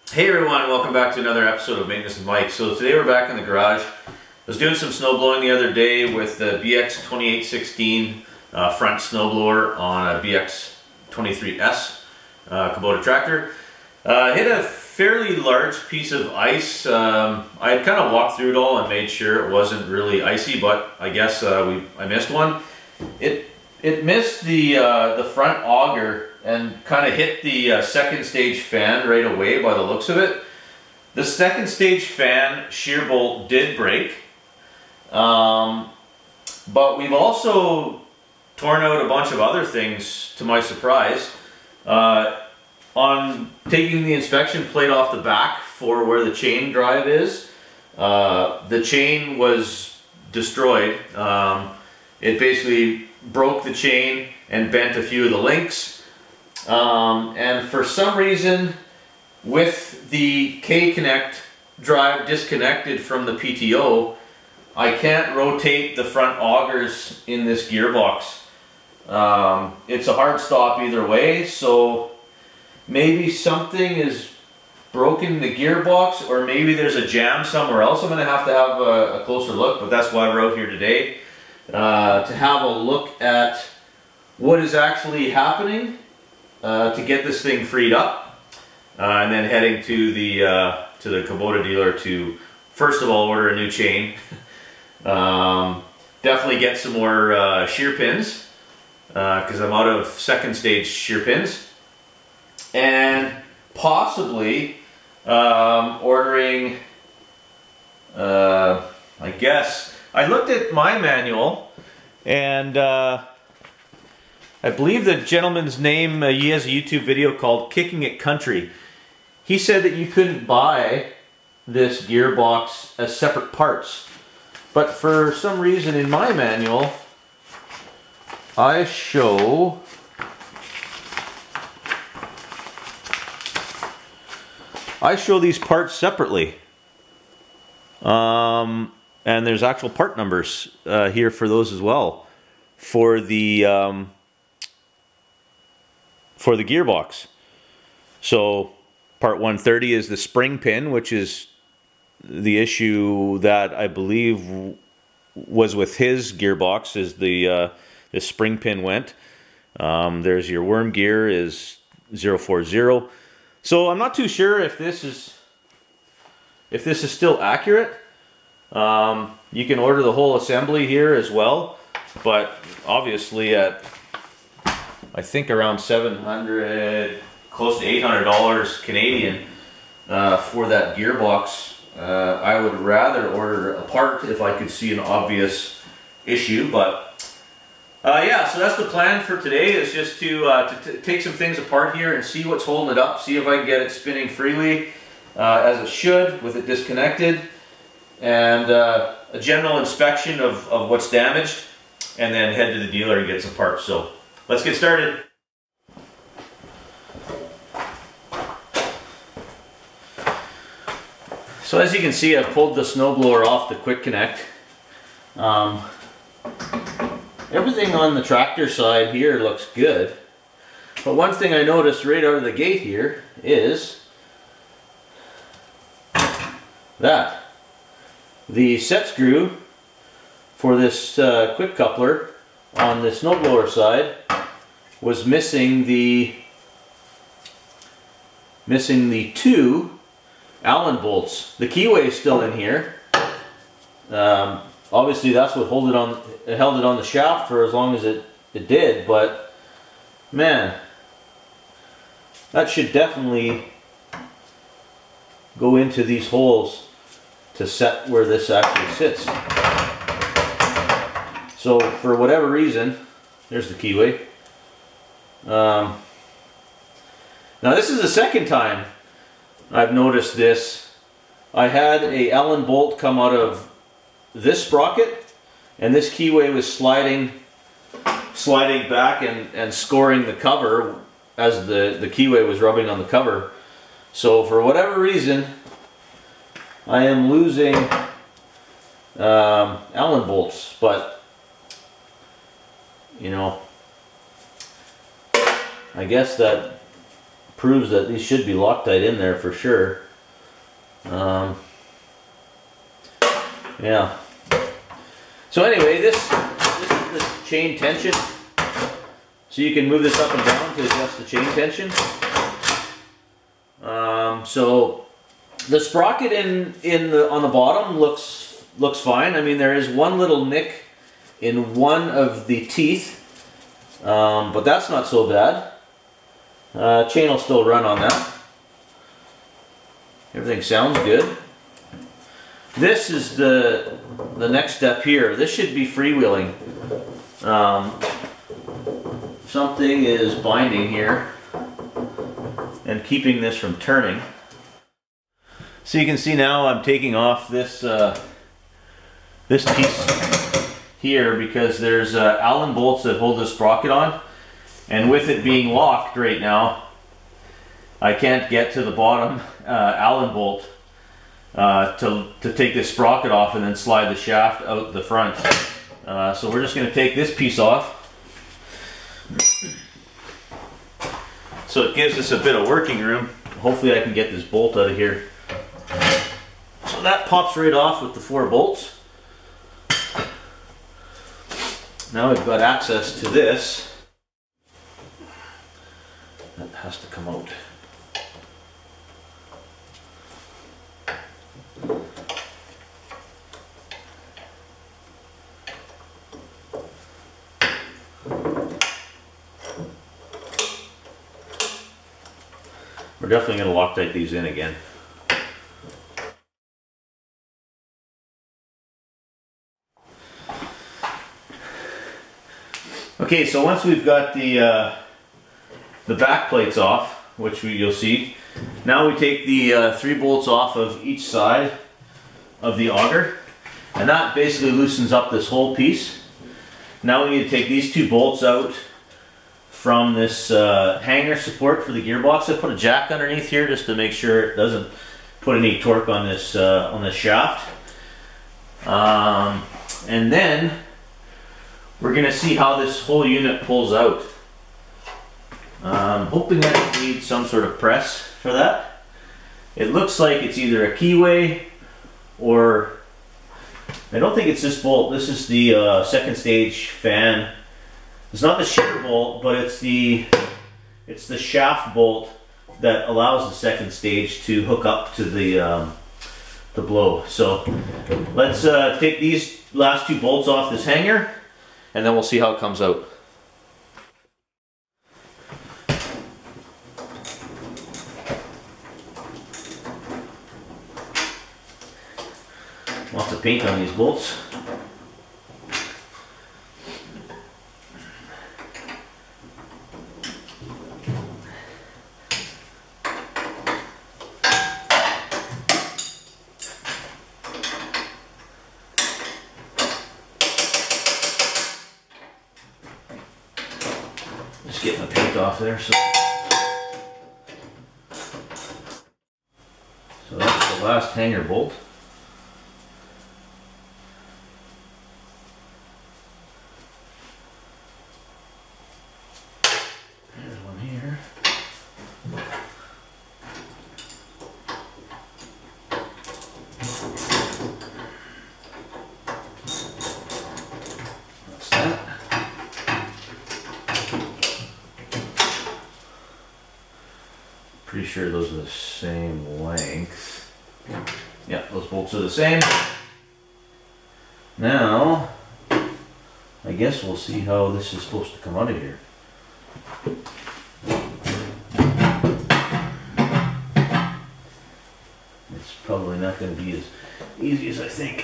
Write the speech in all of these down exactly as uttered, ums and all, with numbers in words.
Hey everyone, welcome back to another episode of Maintenance with Mike. So today we're back in the garage. I was doing some snow blowing the other day with the B X twenty-eight sixteen uh, front snow blower on a B X twenty-three S uh, Kubota tractor. Uh, hit a fairly large piece of ice. Um, I had kind of walked through it all and made sure it wasn't really icy, but I guess uh, we I missed one. It it missed the uh, the front auger and kind of hit the uh, second stage fan right away by the looks of it. The second stage fan shear bolt did break, um, but we've also torn out a bunch of other things to my surprise. Uh, on taking the inspection plate off the back for where the chain drive is, uh, the chain was destroyed. Um, it basically broke the chain and bent a few of the links. Um, and for some reason, with the K-Connect drive disconnected from the P T O, I can't rotate the front augers in this gearbox. Um, it's a hard stop either way, so maybe something is broken in the gearbox, or maybe there's a jam somewhere else. I'm going to have to have a, a closer look, but that's why we're out here today, uh, to have a look at what is actually happening. Uh, to get this thing freed up, uh, and then heading to the uh, to the Kubota dealer to first of all order a new chain. um, definitely get some more uh, shear pins because uh, I'm out of second stage shear pins, and possibly um, ordering. Uh, I guess I looked at my manual and. Uh, I believe the gentleman's name, uh, he has a YouTube video called Kicking It Country. He said that you couldn't buy this gearbox as separate parts. But for some reason in my manual, I show I show these parts separately. Um, and there's actual part numbers uh, here for those as well. For the... Um, for the gearbox. So part one thirty is the spring pin, which is the issue that I believe was with his gearbox, is the uh, the spring pin went. Um, there's your worm gear is zero four zero. So I'm not too sure if this is if this is still accurate. Um, you can order the whole assembly here as well, but obviously at I think around seven hundred, close to eight hundred dollars Canadian uh, for that gearbox. Uh, I would rather order a part if I could see an obvious issue, but uh, yeah, so that's the plan for today, is just to, uh, to t take some things apart here and see what's holding it up, see if I can get it spinning freely uh, as it should with it disconnected, and uh, a general inspection of, of what's damaged, and then head to the dealer and get some parts. So let's get started. So as you can see, I've pulled the snowblower off the Quick Connect. Um, everything on the tractor side here looks good. But one thing I noticed right out of the gate here is that the set screw for this uh, quick coupler on the snowblower side was missing the missing the two Allen bolts. The keyway is still in here. Um, obviously that's what hold it on it held it on the shaft for as long as it, it did, but man, that should definitely go into these holes to set where this actually sits. So for whatever reason, there's the keyway. Um, now this is the second time I've noticed this. I had a Allen bolt come out of this sprocket, and this keyway was sliding sliding back and, and scoring the cover as the, the keyway was rubbing on the cover. So for whatever reason, I am losing um, Allen bolts, but you know, I guess that proves that these should be Loctite in there for sure. Um, yeah. So anyway, this, this is the chain tension. So you can move this up and down to adjust the chain tension. Um, so the sprocket in in the on the bottom looks looks fine. I mean, there is one little nick in one of the teeth, um, but that's not so bad. Uh, chain will still run on that. Everything sounds good. This is the the next step here. This should be freewheeling. Um, something is binding here and keeping this from turning. So you can see now I'm taking off this uh, this piece here because there's uh, Allen bolts that hold the sprocket on, and with it being locked right now, I can't get to the bottom uh, Allen bolt uh, to, to take this sprocket off and then slide the shaft out the front. Uh, so we're just going to take this piece off. So it gives us a bit of working room. Hopefully I can get this bolt out of here. So that pops right off with the four bolts. Now we've got access to this. That has to come out. We're definitely going to Loctite these in again. Okay, so once we've got the uh, the back plates off, which we, you'll see, now we take the uh, three bolts off of each side of the auger, and that basically loosens up this whole piece. Now we need to take these two bolts out from this uh, hanger support for the gearbox. I put a jack underneath here just to make sure it doesn't put any torque on this uh, on this shaft. Um, and then we're going to see how this whole unit pulls out. I'm hoping I don't need some sort of press for that. It looks like it's either a keyway or I don't think it's this bolt. This is the uh, second stage fan. It's not the shear bolt, but it's the it's the shaft bolt that allows the second stage to hook up to the um, the blow. So let's uh, take these last two bolts off this hanger, and then we'll see how it comes out. Lots of paint on these bolts. Just getting the paint off there. So, so that's the last hanger bolt. There's one here. That's that. Pretty sure those are the same length. Yeah, those bolts are the same. Now, I guess we'll see how this is supposed to come out of here. It's probably not going to be as easy as I think.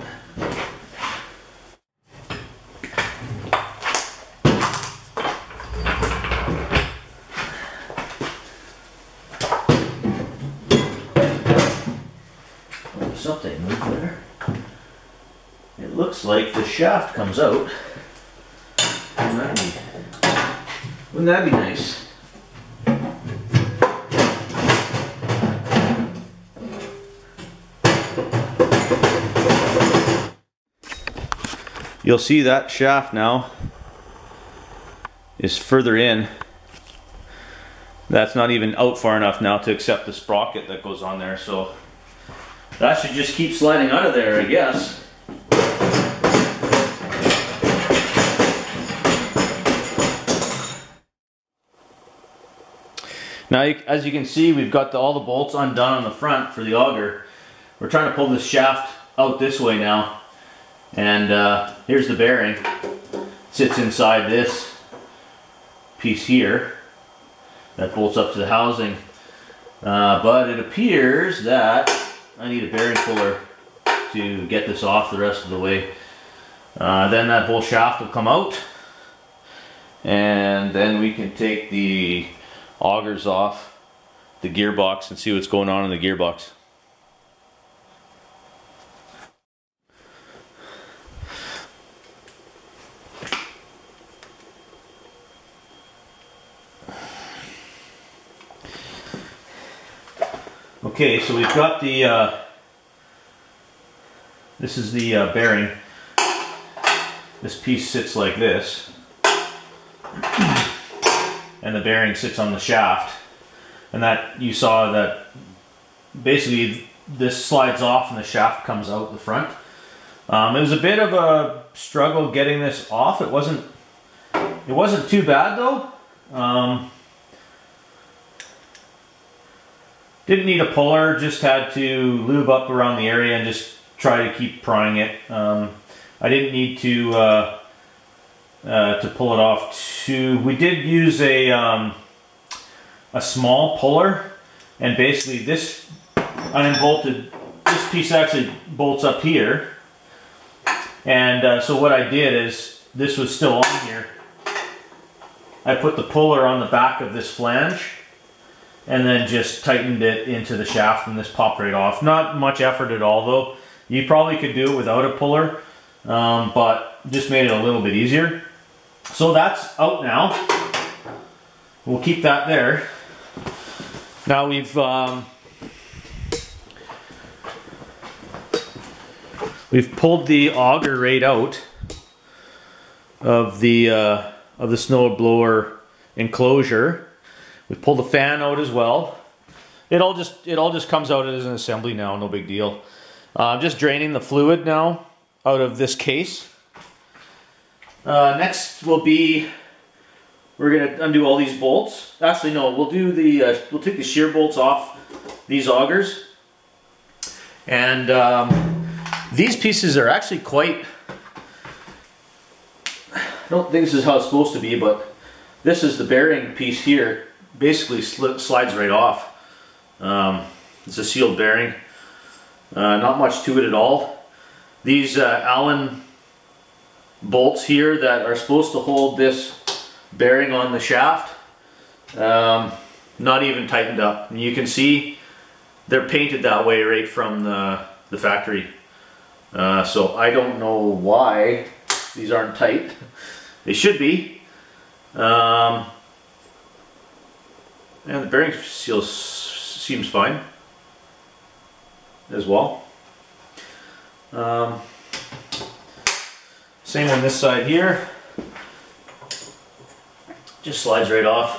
Something moved there. It looks like the shaft comes out. Wouldn't that be, wouldn't that be nice? You'll see that shaft now is further in That's not even out far enough now to accept the sprocket that goes on there, so that should just keep sliding out of there, I guess. Now, as you can see, we've got the, all the bolts undone on the front for the auger. We're trying to pull this shaft out this way now. And uh, here's the bearing. It sits inside this piece here that bolts up to the housing. Uh, but it appears that I need a bearing puller to get this off the rest of the way. Uh, then that whole shaft will come out. And then we can take the augers off the gearbox and see what's going on in the gearbox. Okay, so we've got the uh, this is the uh, bearing. This piece sits like this, and the bearing sits on the shaft, and that you saw that basically this slides off and the shaft comes out the front. Um, it was a bit of a struggle getting this off. It wasn't it wasn't too bad though. Um, didn't need a puller, just had to lube up around the area and just try to keep prying it. Um, I didn't need to uh, uh, to pull it off too. We did use a um, a small puller, and basically this I unbolted. This piece actually bolts up here, and uh, so what I did is this was still on here. I put the puller on the back of this flange, and then just tightened it into the shaft, and this popped right off. Not much effort at all though. You probably could do it without a puller, um, but just made it a little bit easier. So that's out now. We'll keep that there. Now we've um, we've pulled the auger right out of the uh, of the snow blower enclosure. We've pulled the fan out as well. It all just it all just comes out as an assembly now, no big deal. Uh, I'm just draining the fluid now out of this case. Uh, next will be, we're gonna undo all these bolts. Actually, no, we'll do the uh, we'll take the shear bolts off these augers, and um, these pieces are actually quite. I don't think this is how it's supposed to be, but this is the bearing piece here. Basically, sli slides right off. Um, it's a sealed bearing. Uh, not much to it at all. These uh, Allen bolts here that are supposed to hold this bearing on the shaft, um, not even tightened up. And you can see they're painted that way right from the, the factory. Uh, so I don't know why these aren't tight. They should be. Um, and the bearing seal seems fine as well. Um, same on this side here. Just slides right off.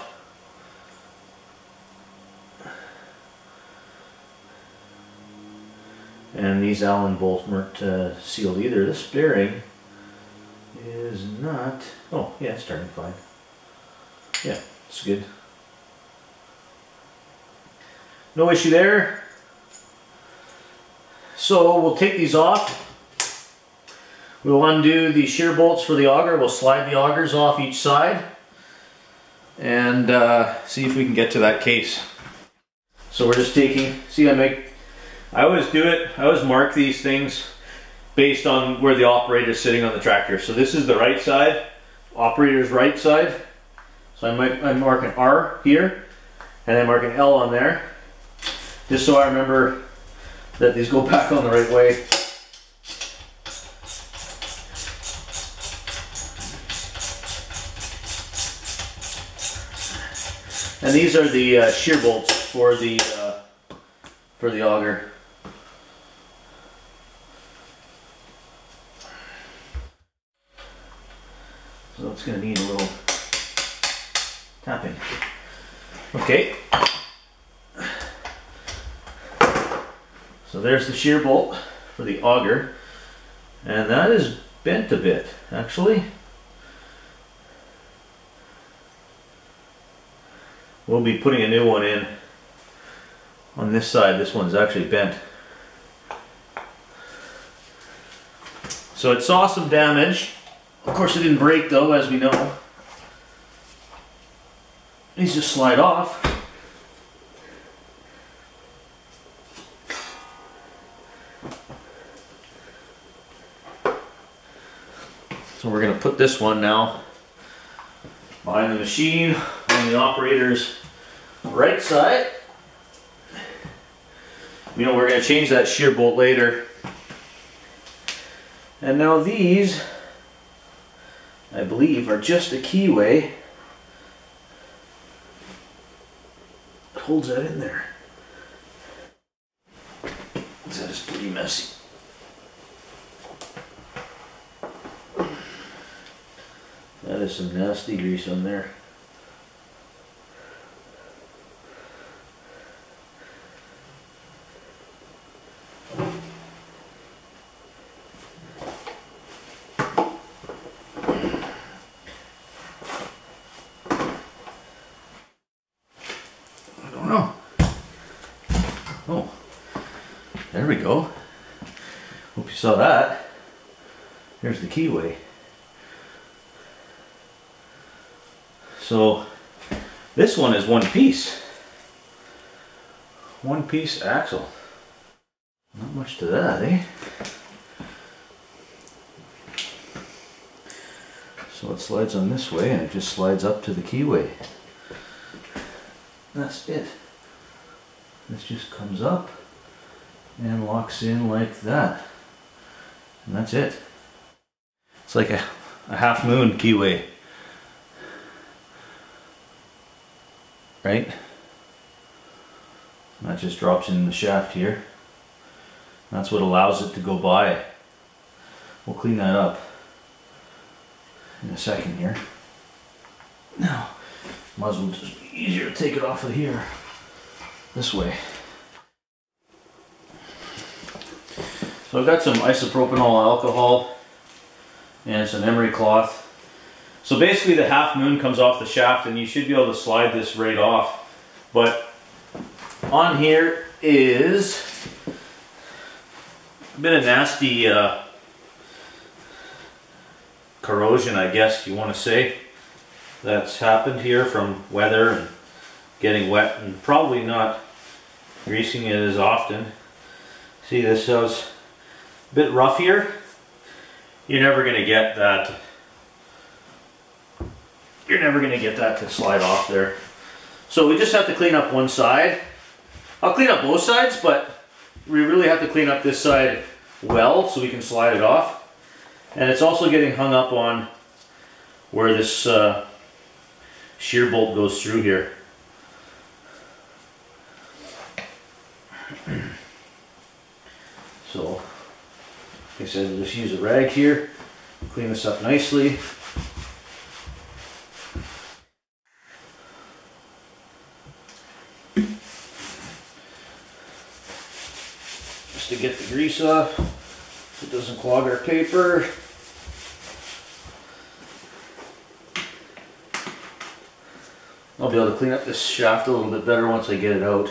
And these Allen bolts weren't uh, sealed either. This bearing is not. Oh, yeah, it's turning fine. Yeah, it's good. No issue there. So we'll take these off. We'll undo the shear bolts for the auger. We'll slide the augers off each side and uh, see if we can get to that case. So we're just taking, see I make, I always do it, I always mark these things based on where the operator is sitting on the tractor. So this is the right side, operator's right side. So I might, I'm marking R here, and then marking L on there, just so I remember that these go back on the right way. And these are the uh, shear bolts for the uh, for the auger. So it's going to need a little tapping. Okay. So there's the shear bolt for the auger, and that is bent a bit, actually. We'll be putting a new one in on this side. This one's actually bent. So it saw some damage. Of course it didn't break though, as we know. These just slide off. So we're going to put this one now behind the machine on the operator's right side. You know, we're going to change that shear bolt later. And now these, I believe, are just a keyway that holds that in there. That is pretty messy. That is some nasty grease on there. I don't know. Oh, there we go. Hope you saw that. There's the keyway. So this one is one piece. One piece axle. Not much to that, eh? So it slides on this way and it just slides up to the keyway. That's it. This just comes up and locks in like that. And that's it. It's like a, a half moon keyway. Right? That just drops in the shaft here. That's what allows it to go by. We'll clean that up in a second here. Now, might as well just be easier to take it off of here. This way. So I've got some isopropanol alcohol and some emery cloth. So basically the half moon comes off the shaft and you should be able to slide this right off. But on here is a bit of nasty uh, corrosion, I guess you want to say, that's happened here from weather and getting wet and probably not greasing it as often. See, this is a bit rough here. You're never going to get that You're never going to get that to slide off there. So we just have to clean up one side. I'll clean up both sides, but we really have to clean up this side well so we can slide it off. And it's also getting hung up on where this uh, shear bolt goes through here. So, like I said, we'll just use a rag here, clean this up nicely. Just to get the grease off so it doesn't clog our paper. I'll be able to clean up this shaft a little bit better once I get it out.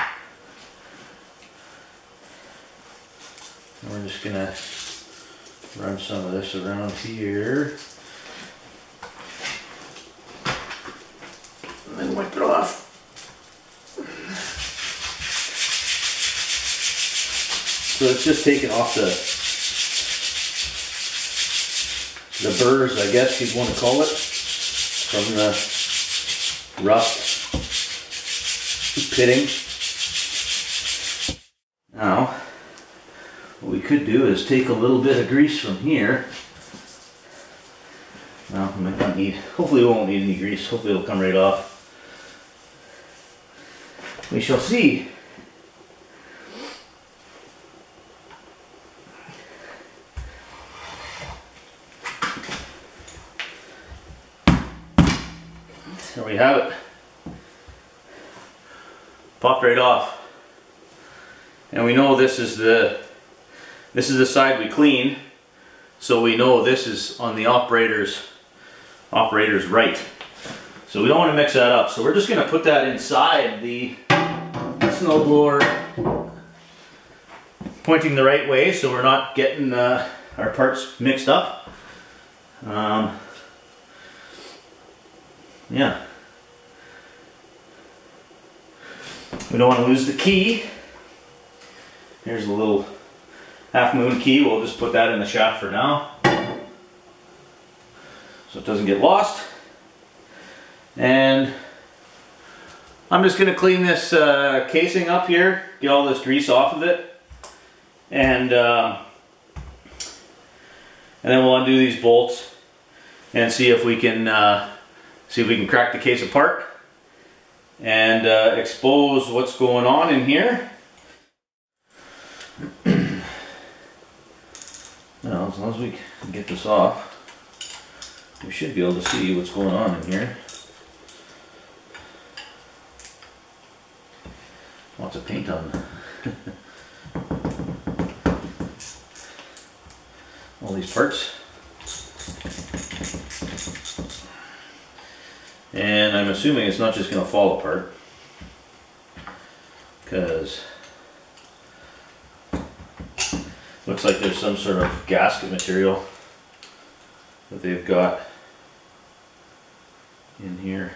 And we're just gonna run some of this around here and then wipe it off. So it's just taking off the the burrs, I guess you'd want to call it, from the rust pitting. Now, what we could do is take a little bit of grease from here. Well, we might not need, hopefully we won't need any grease, hopefully it'll come right off. We shall see. There we have it. Popped right off. And we know this is the this is the side we clean, so we know this is on the operator's operator's right. So we don't want to mix that up. So we're just going to put that inside the snowblower, pointing the right way, so we're not getting uh, our parts mixed up. Um, yeah. We don't want to lose the key. Here's a little half moon key. We'll just put that in the shaft for now, so it doesn't get lost. And I'm just going to clean this uh, casing up here, get all this grease off of it, and uh, and then we'll undo these bolts and see if we can uh, see if we can crack the case apart and uh, expose what's going on in here. Now, as long as we can get this off, we should be able to see what's going on in here. Lots of paint on all these parts. And I'm assuming it's not just going to fall apart, because looks like there's some sort of gasket material that they've got in here.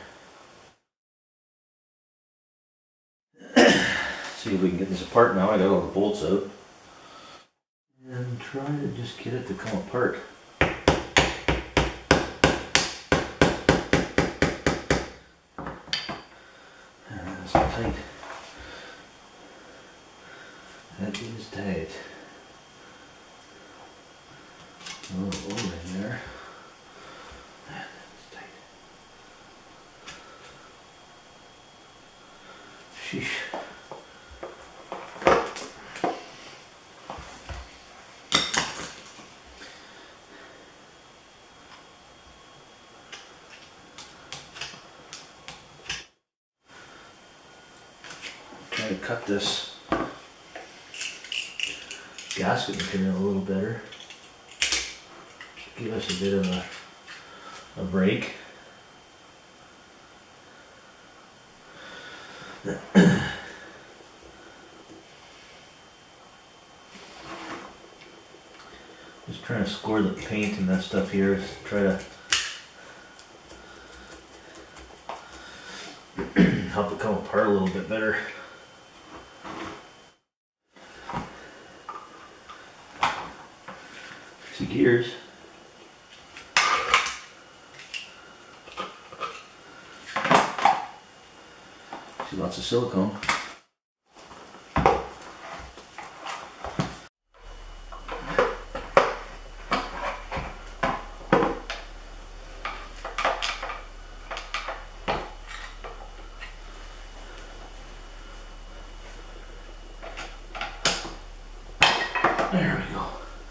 See if we can get this apart now. I got all the bolts out. And try to just get it to come apart. And that's tight. That is tight. A little over in there. That's tight. Sheesh. Try to cut this gasket material a little better. Give us a bit of a, a break. Just trying to score the paint and that stuff here. Try to help it come apart a little bit better. See gears. See lots of silicone. There we go.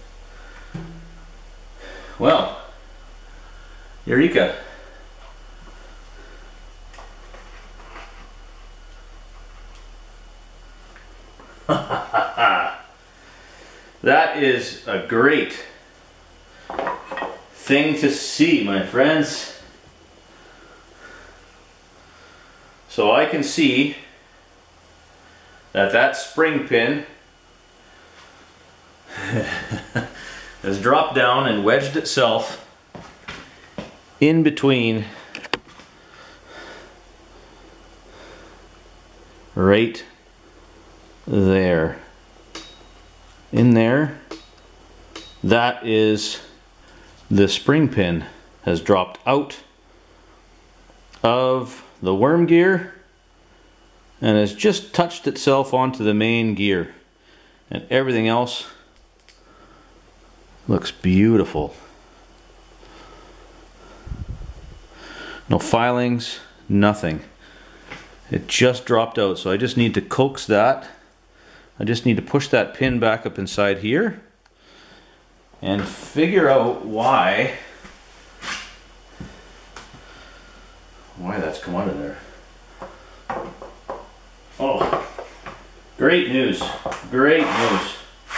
Well, Eureka. That is a great thing to see, my friends. So I can see that that spring pin has dropped down and wedged itself in between right there. In there, that is the spring pin has dropped out of the worm gear and has just touched itself onto the main gear, and everything else looks beautiful. No filings, nothing. It just dropped out, so I just need to coax that. I just need to push that pin back up inside here and figure out why why that's come out of there. Oh, great news, great news.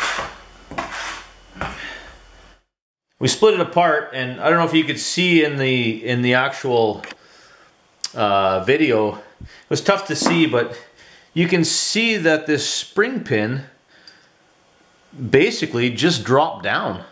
We split it apart, and I don't know if you could see in the in the actual uh, video. It was tough to see, but you can see that this spring pin basically just dropped down.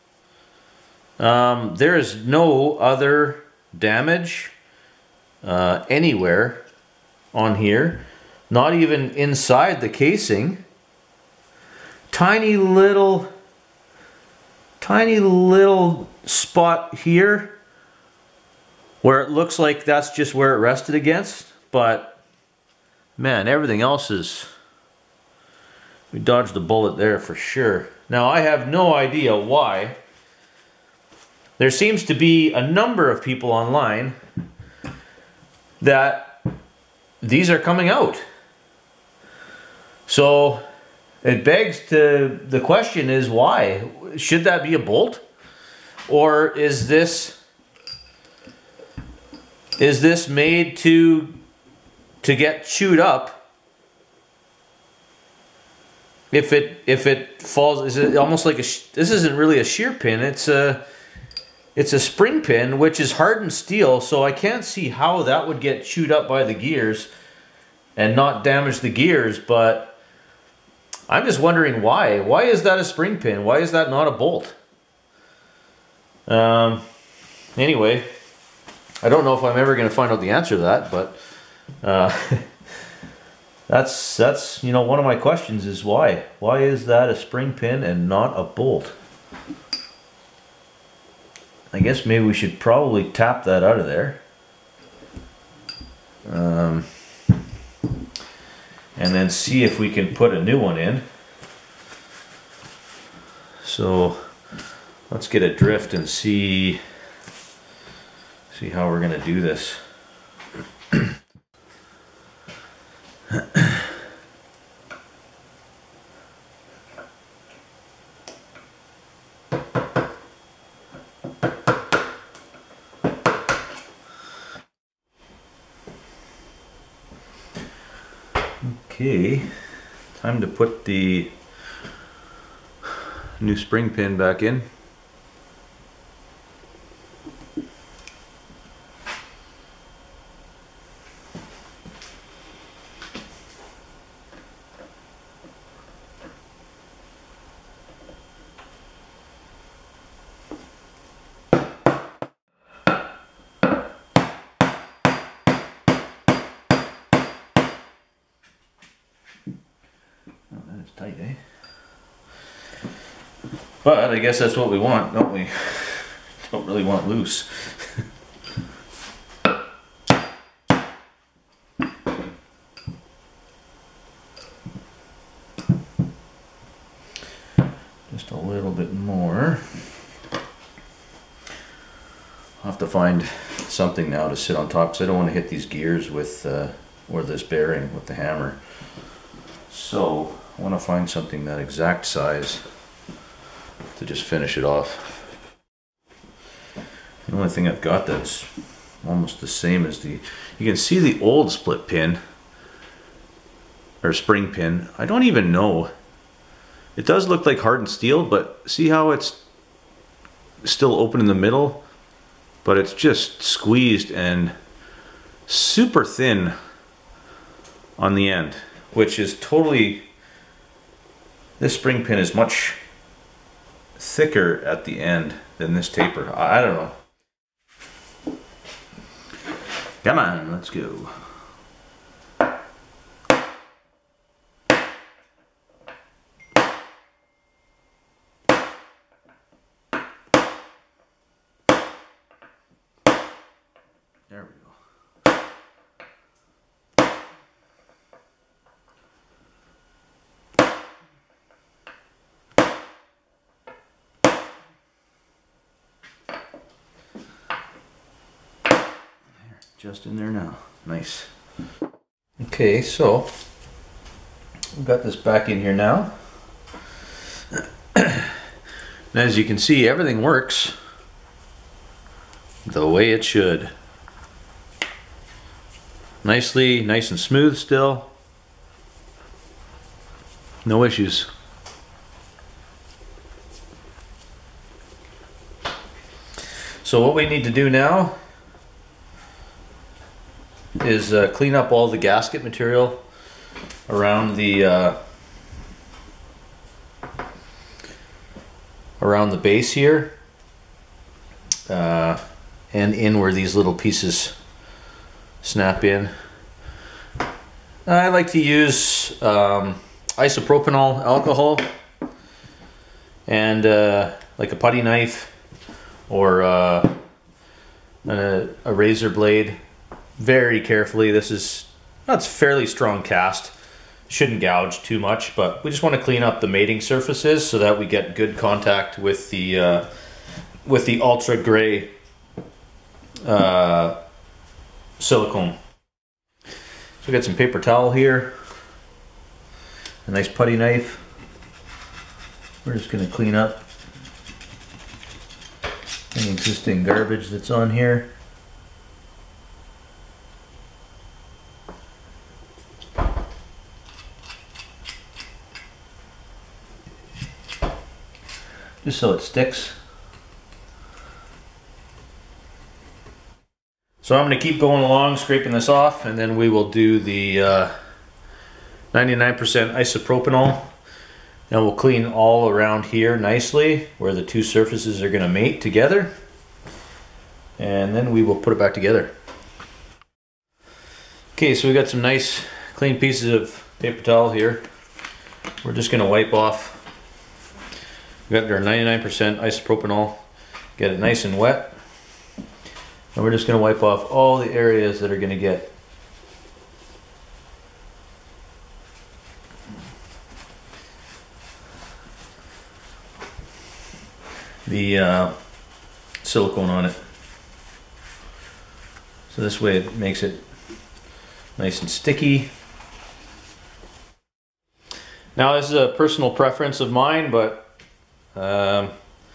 Um, there is no other damage uh, anywhere on here, not even inside the casing. Tiny little tiny little spot here where it looks like that's just where it rested against, but man, everything else is, we dodged the bullet there for sure. Now I have no idea why. There seems to be a number of people online that these are coming out. So it begs to, the question is why? Should that be a bolt? Or is this is this made to to get chewed up? If it if it falls, is it almost like a, this isn't really a shear pin, it's a it's a spring pin which is hardened steel, so I can't see how that would get chewed up by the gears and not damage the gears, but I'm just wondering why. Why is that a spring pin? Why is that not a bolt? Um, anyway, I don't know if I'm ever going to find out the answer to that, but uh, that's, that's, you know, one of my questions is why? Why is that a spring pin and not a bolt? I guess maybe we should probably tap that out of there. Um... And then see if we can put a new one in. So let's get a drift and see see how we're gonna do this. Okay, time to put the new spring pin back in. Tight, eh? But I guess that's what we want, don't we? Don't really want it loose. Just a little bit more. I'll have to find something now to sit on top because I don't want to hit these gears with uh, or this bearing with the hammer. So I want to find something that exact size to just finish it off. The only thing I've got that's almost the same as the, you can see the old split pin or spring pin. I don't even know. It does look like hardened steel, but see how it's still open in the middle, but it's just squeezed and super thin on the end, which is totally, this spring pin is much thicker at the end than this taper. I don't know. Come on, let's go. There we go. Just in there now. Nice. Okay, so we've got this back in here now. And as you can see, everything works the way it should. Nicely, nice and smooth still. no issues. So what we need to do now is uh, clean up all the gasket material around the uh, around the base here, uh, and in where these little pieces snap in. I like to use um, isopropanol alcohol and uh, like a putty knife or uh, a, a razor blade. Very carefully. This is that's fairly strong cast. Shouldn't gouge too much, but we just want to clean up the mating surfaces so that we get good contact with the uh, with the ultra gray uh, silicone. So we got some paper towel here, a nice putty knife. We're just going to clean up any existing garbage that's on here. Just so it sticks. So I'm going to keep going along, scraping this off, and then we will do the ninety-nine percent uh, isopropanol. And we'll clean all around here nicely where the two surfaces are going to mate together. And then we will put it back together. Okay, so we got some nice clean pieces of paper towel here. We're just going to wipe off. We got our ninety-nine percent isopropanol, get it nice and wet, and we're just going to wipe off all the areas that are going to get the uh, silicone on it. So this way it makes it nice and sticky. Now this is a personal preference of mine, but Um,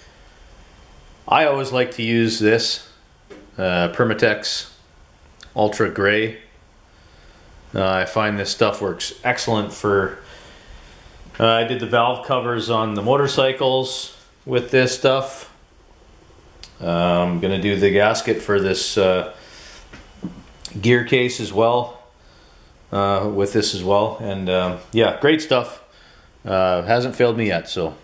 I always like to use this uh, Permatex Ultra Gray. Uh, I find this stuff works excellent for, uh, I did the valve covers on the motorcycles with this stuff. Uh, I'm going to do the gasket for this uh, gear case as well, uh, with this as well. And uh, yeah, great stuff. Uh, hasn't failed me yet, so.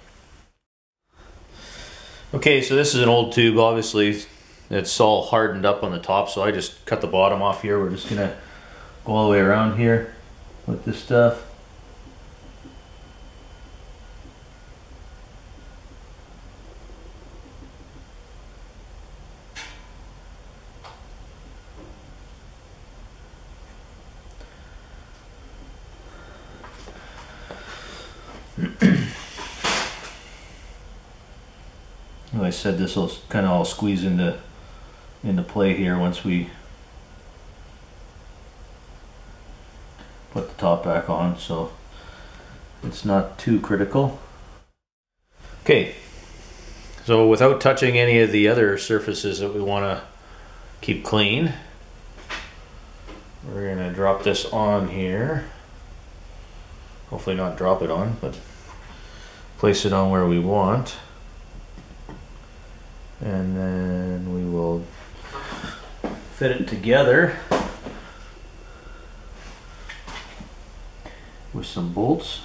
Okay, so this is an old tube, obviously it's all hardened up on the top, so I just cut the bottom off here. We're just gonna go all the way around here with this stuff. Like I said, this will kind of all squeeze into into play here once we put the top back on, so it's not too critical. Okay, so without touching any of the other surfaces that we want to keep clean, we're going to drop this on here. Hopefully not drop it on, but place it on where we want. And then we will fit it together with some bolts.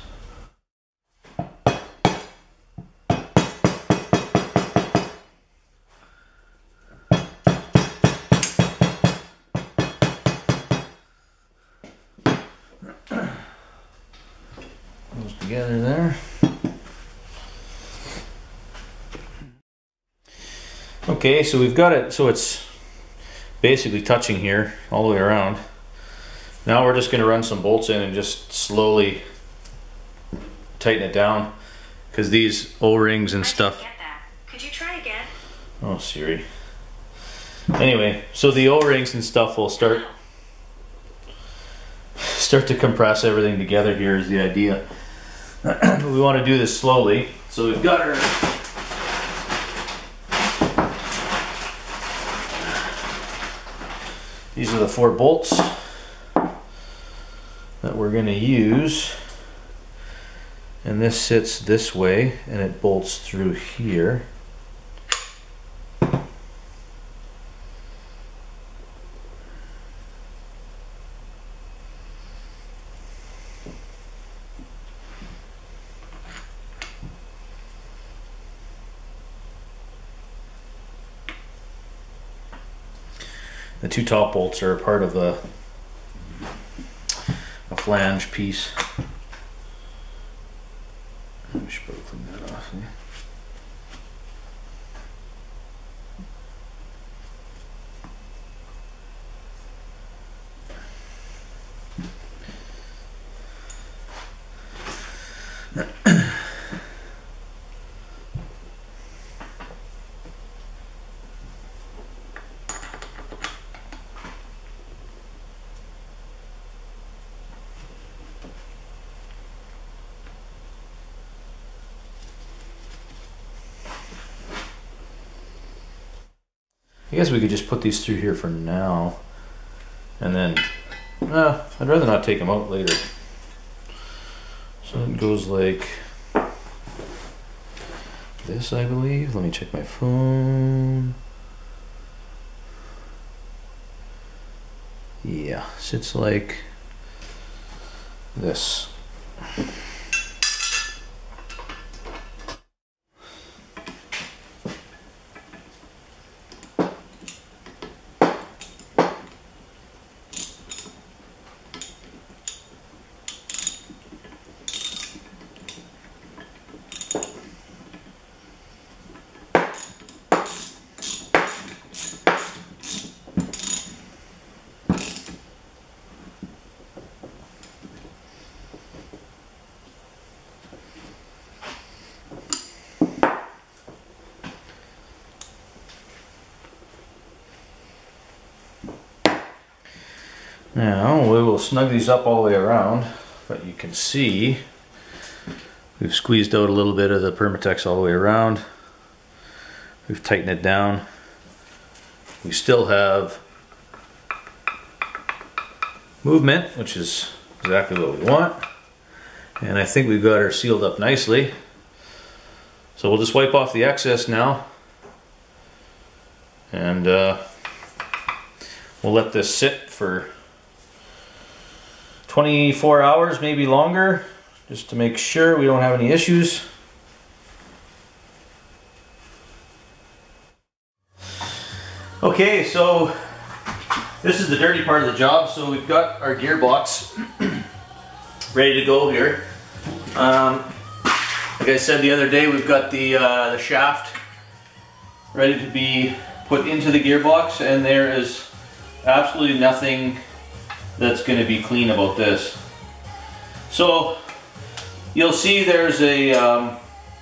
Goes together there. Okay, so we've got it so it's basically touching here all the way around. Now we're just going to run some bolts in and just slowly tighten it down, because these O-rings and stuff. I didn't get that. Could you try again? Oh, Siri. Anyway, so the O-rings and stuff will start start to compress everything together. Here is the idea. We want to do this slowly. So we've got our these are the four bolts that we're going to use, And this sits this way and it bolts through here. The two top bolts are part of a, a flange piece. We should probably clean that off. Yeah. I guess we could just put these through here for now, and then, uh, I'd rather not take them out later. So it goes like this, I believe. Let me check my phone. Yeah, sits like this. Now we will snug these up all the way around, but you can see we've squeezed out a little bit of the Permatex all the way around. We've tightened it down. We still have movement, which is exactly what we want. And I think we've got her sealed up nicely. So we'll just wipe off the excess now. And uh, we'll let this sit for twenty-four hours, maybe longer, just to make sure we don't have any issues. Okay, so this is the dirty part of the job. So we've got our gearbox ready to go here. Um, like I said the other day, we've got the, uh, the shaft ready to be put into the gearbox, and there is absolutely nothing that's going to be clean about this. So you'll see there's a um,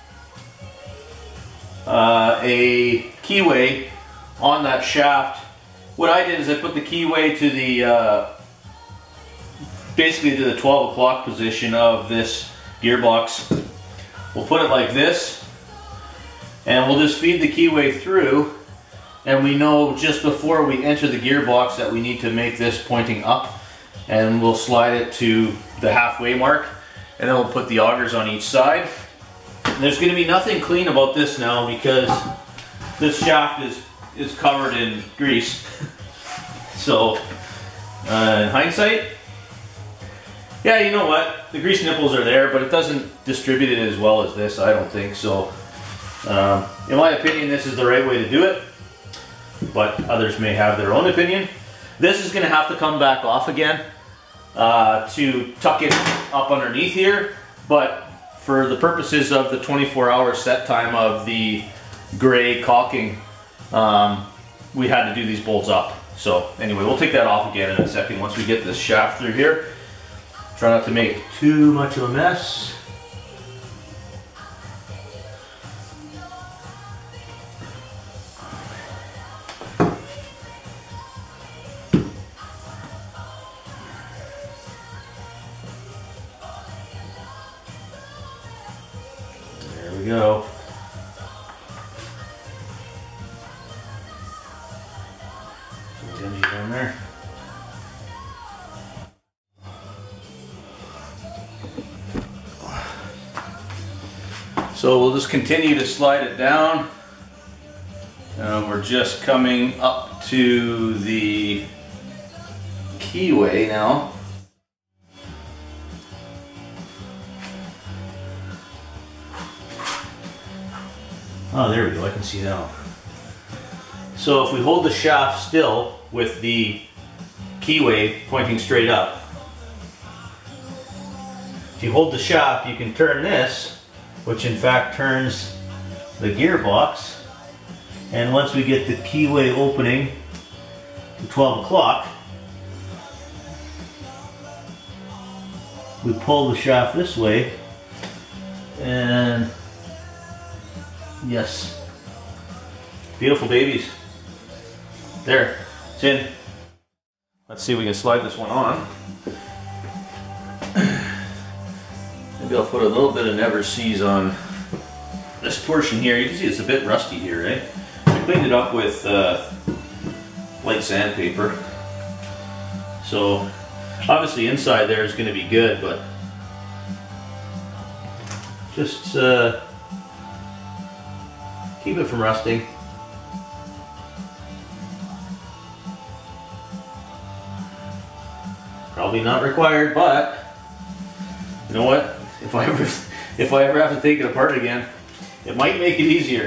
uh, a keyway on that shaft. What I did is I put the keyway to the uh, basically to the twelve o'clock position of this gearbox. We'll put it like this, and we'll just feed the keyway through, and we know just before we enter the gearbox that we need to make this pointing up. And we'll slide it to the halfway mark, and then we'll put the augers on each side. And there's going to be nothing clean about this now because this shaft is is covered in grease. So uh, in hindsight, yeah, you know what, the grease nipples are there, but it doesn't distribute it as well as this, I don't think. So um, in my opinion, this is the right way to do it, but others may have their own opinion. This is going to have to come back off again uh, to tuck it up underneath here, but for the purposes of the twenty-four hour set time of the gray caulking, um, we had to do these bolts up. So anyway, we'll take that off again in a second once we get this shaft through here. Try not to make too much of a mess. There we go. Some dingy down there. So we'll just continue to slide it down. Uh, we're just coming up to the keyway now. Oh, there we go, I can see now. So if we hold the shaft still with the keyway pointing straight up, if you hold the shaft, you can turn this, which in fact turns the gearbox. And once we get the keyway opening to twelve o'clock, we pull the shaft this way, and yes, beautiful babies. There, it's in. Let's see if we can slide this one on. Maybe I'll put a little bit of Never Seas on this portion here. You can see it's a bit rusty here, right? I cleaned it up with uh, light sandpaper. So obviously inside there is going to be good, but just uh, keep it from rusting. Probably not required, but you know what? If I ever, if I ever have to take it apart again, it might make it easier.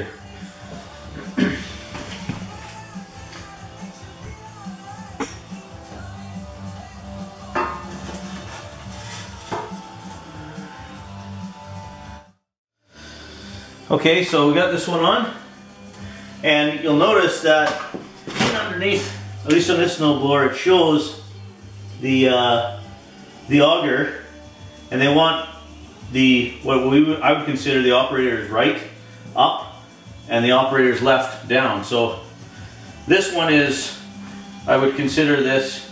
Okay, so we got this one on, and you'll notice that underneath, at least on this snowblower, it shows the uh, the auger, and they want the what we would, I would consider the operator's right up and the operator's left down. So this one is, I would consider this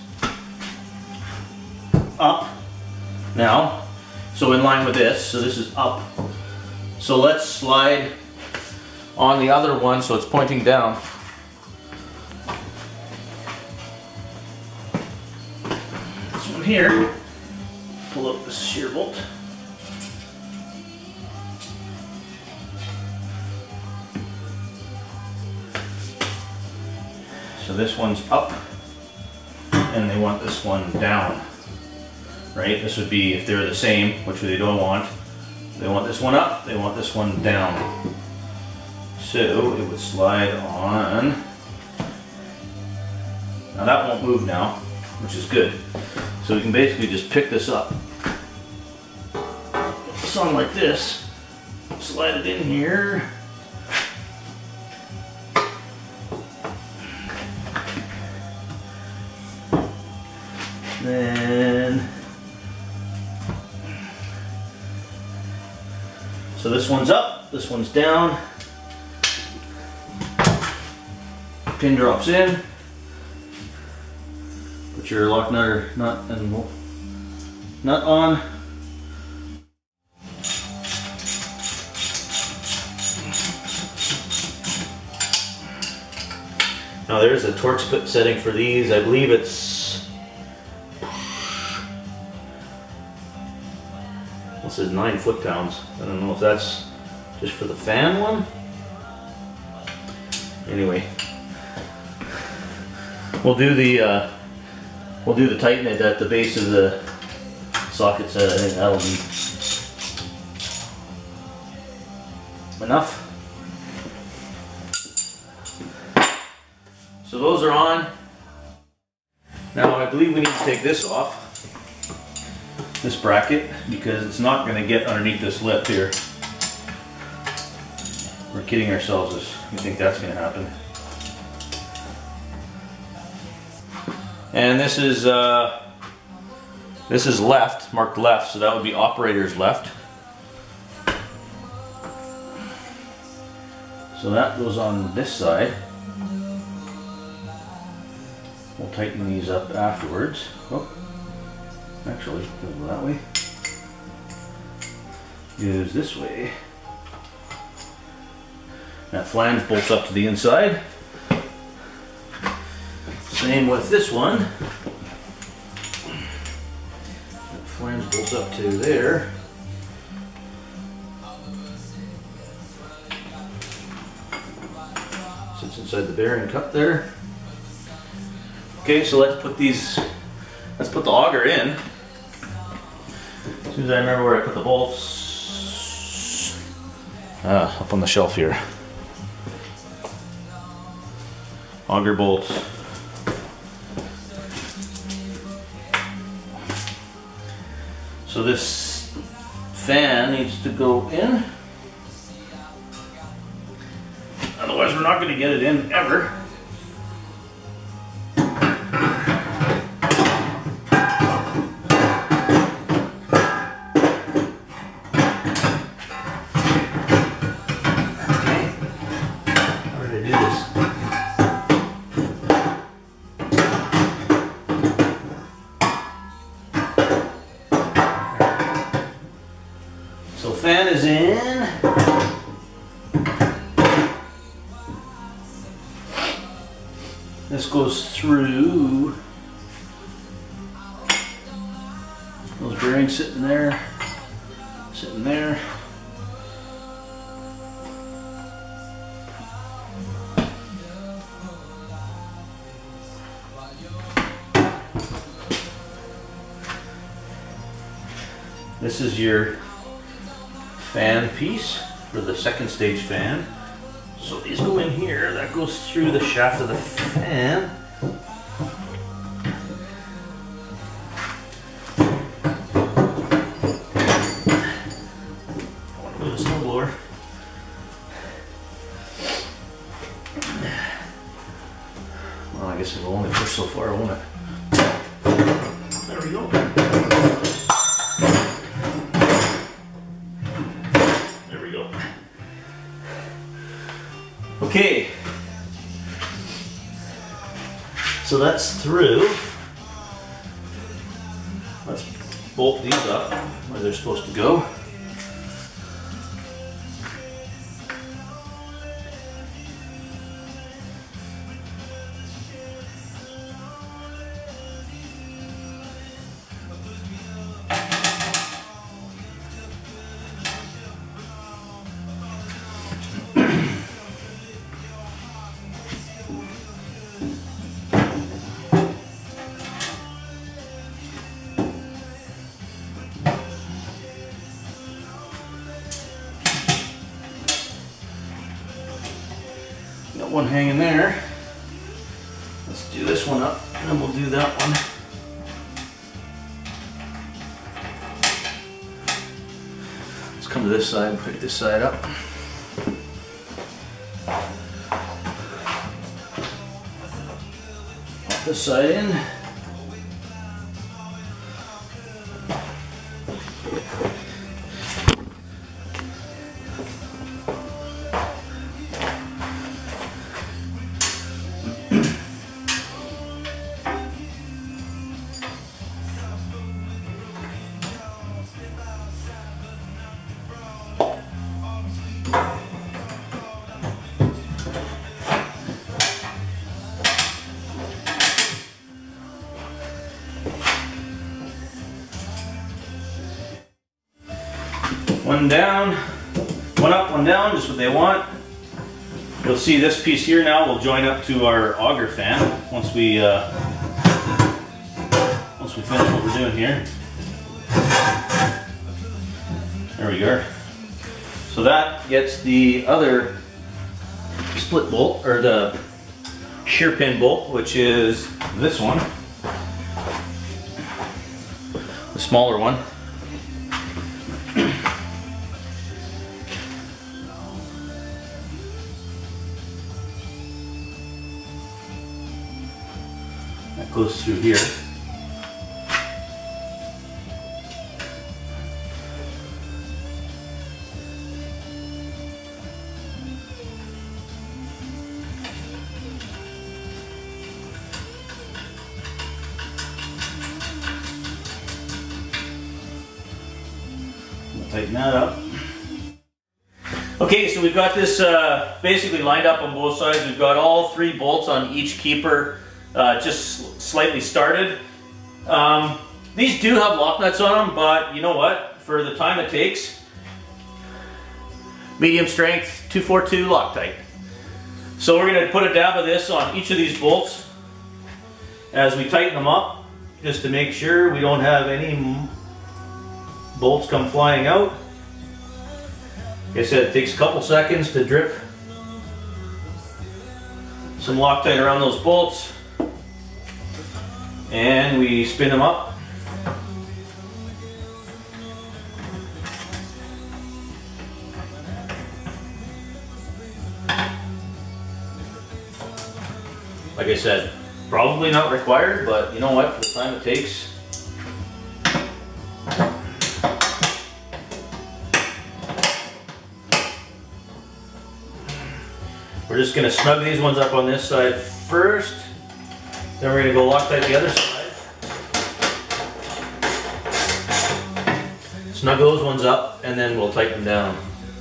up now, so in line with this, so this is up. So let's slide on the other one so it's pointing down. This one here, pull up the shear bolt. So this one's up, and they want this one down, right? This would be if they're the same, which they don't want. They want this one up, they want this one down. So it would slide on. Now that won't move now, which is good. So we can basically just pick this up. Put this on like this, slide it in here. Then, so this one's up, this one's down. Pin drops in. Put your lock nut or nut and nut on. Now there's a torque split setting for these. I believe it's, this is nine foot pounds. I don't know if that's just for the fan one. Anyway, we'll do the uh, we'll do the tighten it at the base of the socket set. I think that'll be enough. So those are on. Now I believe we need to take this off, this bracket, because it's not going to get underneath this lip here. We're kidding ourselves if we think that's going to happen. And this is uh, this is left, marked left, so that would be operator's left. So that goes on this side. We'll tighten these up afterwards. Oh, actually, go that way. Goes this way. That flange bolts up to the inside. Same with this one. That flange bolts up to there. inside the bearing cup there. Okay, so let's put these, let's put the auger in. As soon as I remember where I put the bolts. Ah, up on the shelf here. Auger bolts. So this fan needs to go in. Otherwise we're not going to get it in ever. Okay. How did I do this? So fan is in. This goes through those bearings sitting there, sitting there. This is your fan piece for the second stage fan. So these go in here, that goes through the shaft of the fan. I want to move the snowblower. Well, I guess it will only push so far, won't it? There we go. There we go. Okay, so that's through. Let's bolt these up where they're supposed to go. Got one hanging there. Let's do this one up, and then we'll do that one. Let's come to this side and put this side up. Pop this side in. One down, one up, one down, just what they want. You'll see this piece here now will join up to our auger fan once we uh, once we finish what we're doing here. There we go. So that gets the other split bolt, or the shear pin bolt, which is this one, the smaller one. That goes through here. We'll tighten that up. Okay, so we've got this uh, basically lined up on both sides. We've got all three bolts on each keeper uh, just slightly started. Um, these do have lock nuts on them, but you know what? For the time it takes, medium strength two forty-two Loctite. So we're going to put a dab of this on each of these bolts as we tighten them up, just to make sure we don't have any bolts come flying out. Like I said, it takes a couple seconds to drip some Loctite around those bolts, and we spin them up. Like I said, probably not required, but you know what, for the time it takes. We're just going to snug these ones up on this side first, then we're going to go Loctite the other side. Snug those ones up, and then we'll tighten them down.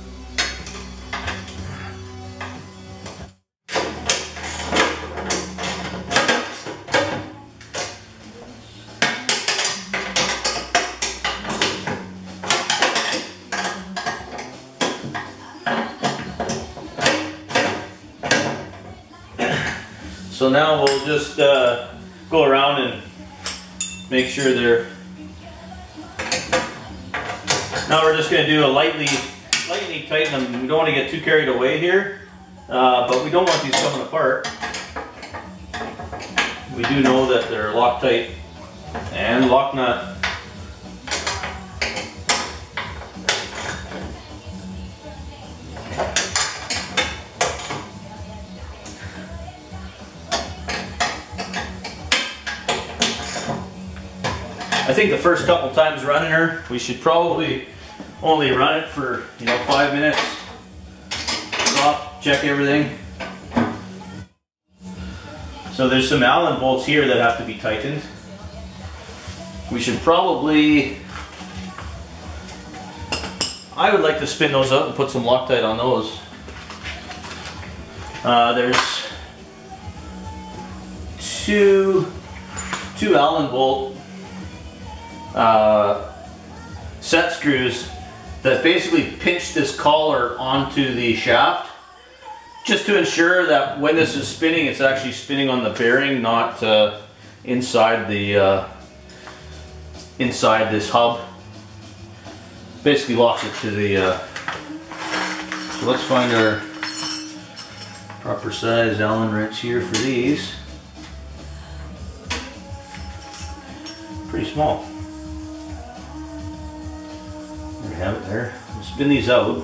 So now we'll just uh, go around and make sure they're. Now we're just going to do a lightly, lightly tighten them. We don't want to get too carried away here, uh, but we don't want these coming apart. We do know that they're Loctite and lock nut. I think the first couple times running her, we should probably only run it for, you know, five minutes. Stop, check everything. So there's some Allen bolts here that have to be tightened. We should probably, I would like to spin those out and put some Loctite on those. Uh, there's two, two Allen bolt Uh, set screws that basically pinch this collar onto the shaft, just to ensure that when this is spinning, it's actually spinning on the bearing, not uh, inside the uh, inside this hub. Basically locks it to the. Uh, so let's find our proper size Allen wrench here for these. Pretty small. Have it there. We'll spin these out.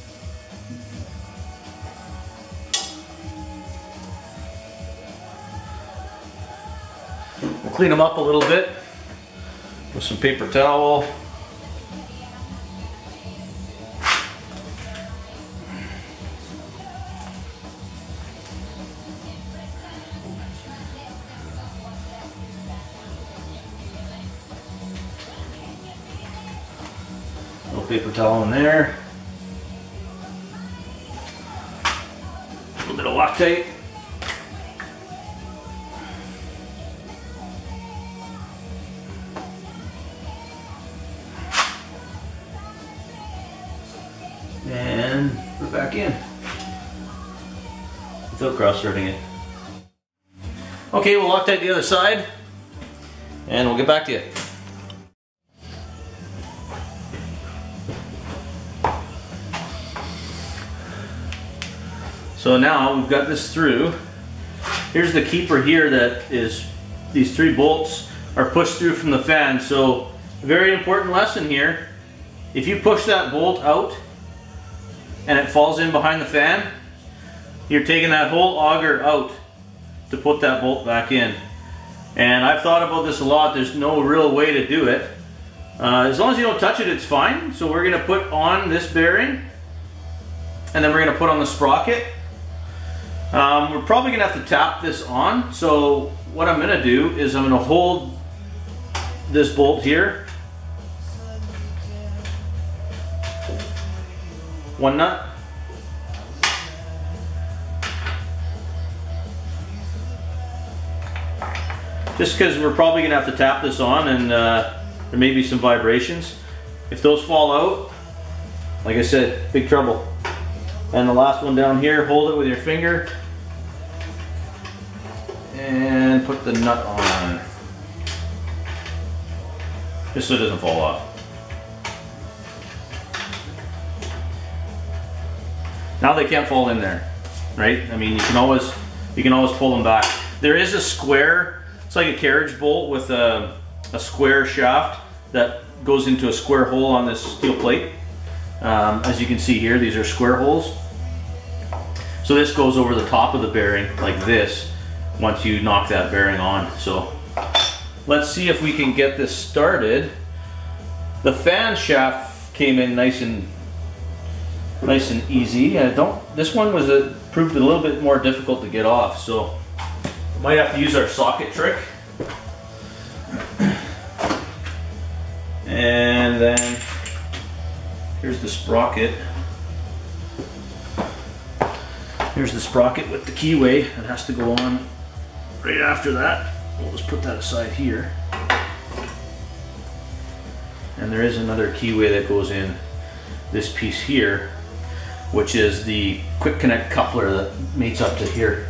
We'll clean them up a little bit with some paper towel. Paper towel in there. A little bit of Loctite. And put it back in without cross-threading it. Okay, we'll Loctite the other side and we'll get back to you. So now we've got this through. Here's the keeper here that is, these three bolts are pushed through from the fan. So a very important lesson here. If you push that bolt out and it falls in behind the fan, you're taking that whole auger out to put that bolt back in. And I've thought about this a lot. There's no real way to do it. Uh, as long as you don't touch it, it's fine. So we're gonna put on this bearing and then we're gonna put on the sprocket. Um, we're probably gonna have to tap this on. So what I'm gonna do is I'm gonna hold this bolt here, one nut, just because we're probably gonna have to tap this on, and uh, there may be some vibrations. If those fall out, like I said, big trouble. And the last one down here, hold it with your finger and put the nut on, just so it doesn't fall off. Now they can't fall in there, right? I mean, you can always you can always pull them back. There is a square, it's like a carriage bolt with a, a square shaft that goes into a square hole on this steel plate. Um, as you can see here, these are square holes. So this goes over the top of the bearing like this once you knock that bearing on. So let's see if we can get this started. The fan shaft came in nice and nice and easy. I don't. This one was a, proved a little bit more difficult to get off, so might have to use our socket trick. And then here's the sprocket. Here's the sprocket with the keyway that has to go on right after that. We'll just put that aside here. And there is another keyway that goes in this piece here, which is the quick connect coupler that mates up to here.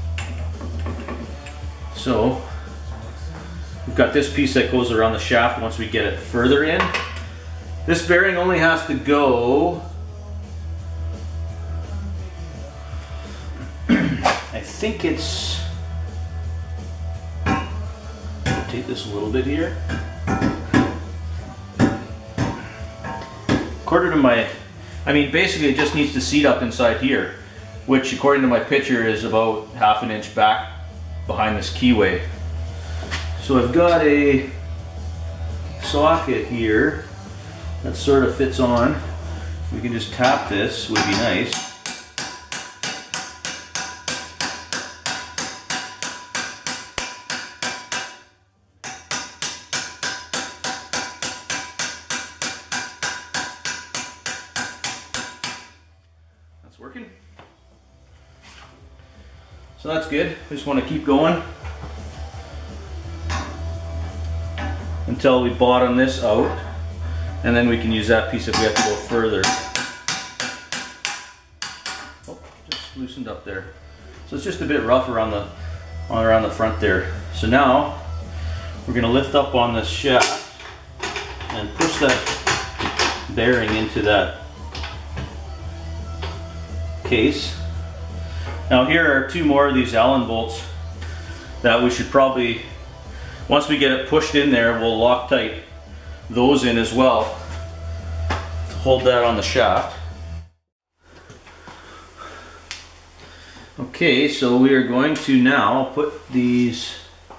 So we've got this piece that goes around the shaft once we get it further in. This bearing only has to go, I think it's, rotate this a little bit here. Quarter to my, I mean basically it just needs to seat up inside here, which according to my picture is about half an inch back behind this keyway. So I've got a socket here that sort of fits on. We can just tap this, would be nice. That's working. So that's good. We just want to keep going until we bottom this out, and then we can use that piece if we have to go further. Oh, just loosened up there. So it's just a bit rough around the around the front there. So now we're going to lift up on this shaft and push that bearing into that case. Now here are two more of these Allen bolts that we should probably, once we get it pushed in there, we'll Loctite those in as well to hold that on the shaft. Okay, so we are going to now put these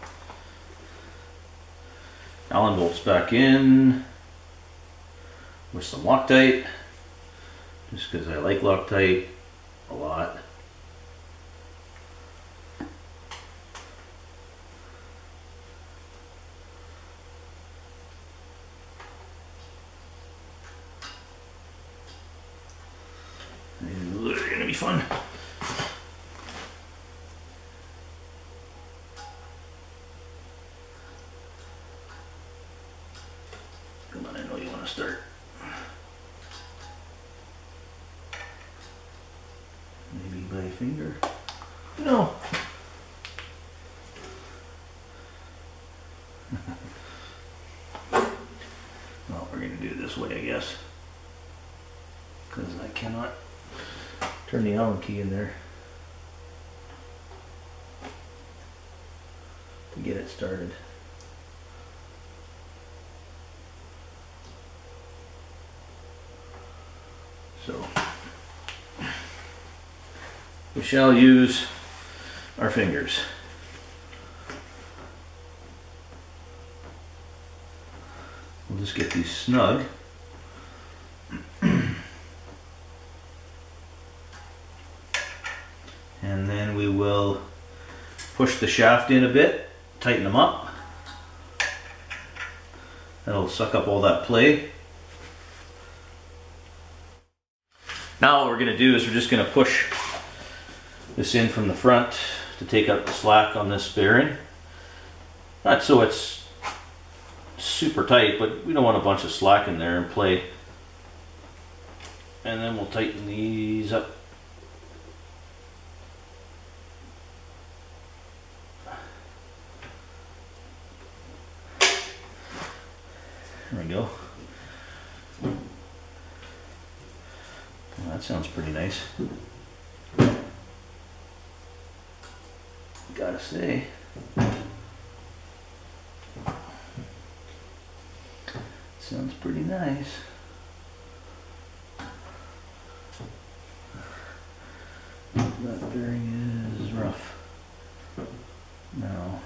Allen bolts back in with some Loctite, just because I like Loctite a lot. They're gonna be fun. Come on, I know you want to start. Maybe by finger. No. Well, we're gonna do it this way, I guess, because I cannot turn the Allen key in there to get it started. So we shall use our fingers. We'll just get these snug. And then we will push the shaft in a bit, tighten them up. That'll suck up all that play. Now what we're going to do is we're just going to push this in from the front to take up the slack on this bearing. Not so it's super tight, but we don't want a bunch of slack in there and play. And then we'll tighten these up. There we go. Well, that sounds pretty nice. Gotta say. Sounds pretty nice. That bearing is rough. No.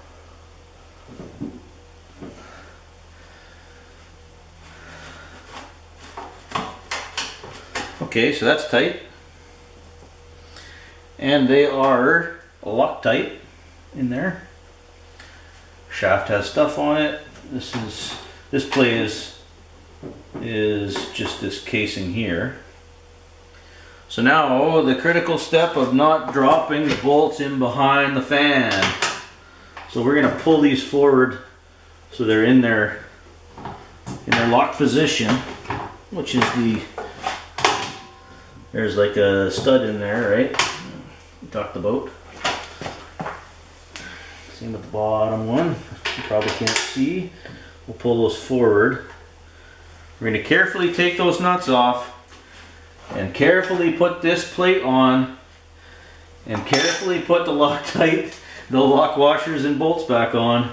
Okay, so that's tight. And they are Loctite in there. Shaft has stuff on it. This is this plate is is just this casing here. So now the critical step of not dropping the bolts in behind the fan. So we're going to pull these forward so they're in their in their locked position, which is the, there's like a stud in there, right? We talked about. Same with the bottom one. You probably can't see. We'll pull those forward. We're going to carefully take those nuts off and carefully put this plate on and carefully put the Loctite, the lock washers and bolts back on.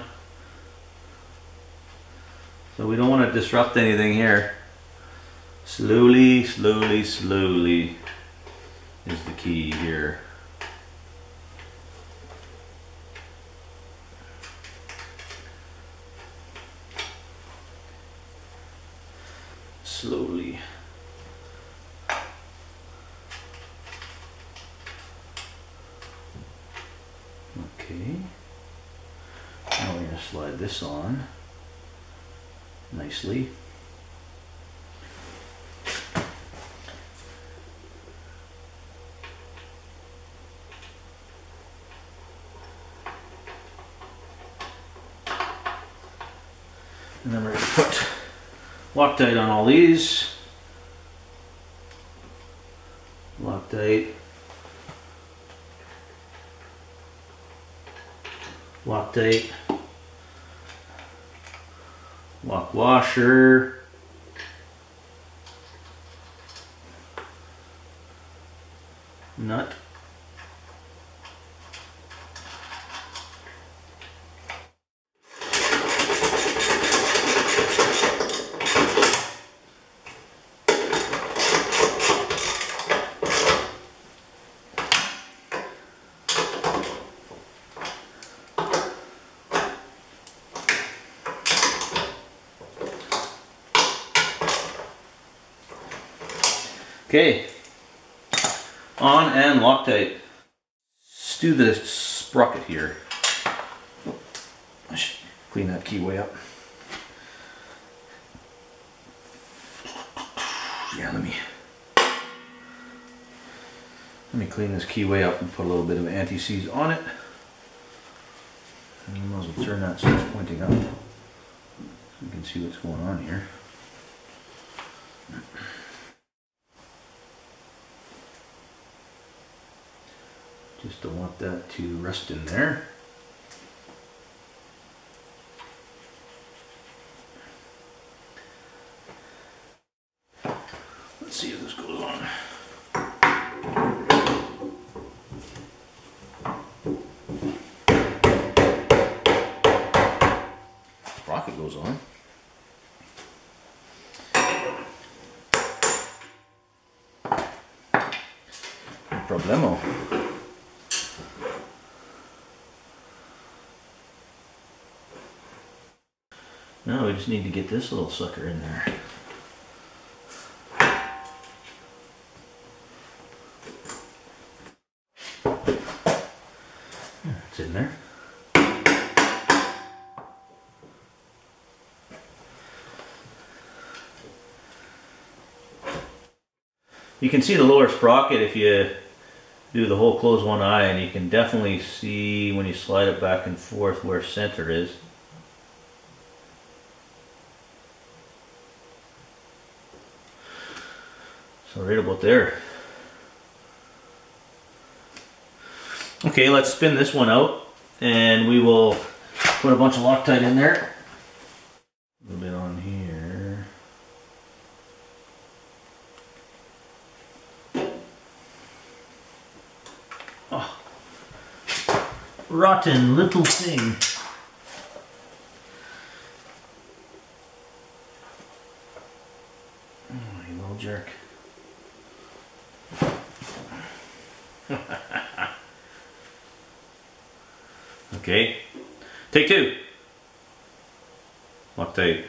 So we don't want to disrupt anything here. Slowly, slowly, slowly is the key here. Slowly. Okay. Now we're going to slide this on nicely. And then we're going to put Loctite on all these. Loctite. Loctite. Lock washer. Nut. Okay, on and Loctite. Let's do the sprocket here. I should clean that keyway up. Yeah, let me let me clean this keyway up and put a little bit of anti-seize on it. And you might as well turn that so it's pointing up, so you can see what's going on here. Just don't want that to rest in there. Let's see if this goes on. Sprocket goes on. No problemo. Now we just need to get this little sucker in there. It's in there. You can see the lower sprocket if you do the whole close one eye, and you can definitely see when you slide it back and forth where center is. So right about there. Okay, let's spin this one out and we will put a bunch of Loctite in there. A little bit on here. rotten little thing. Oh, you little jerk. Okay, take two. Loctite.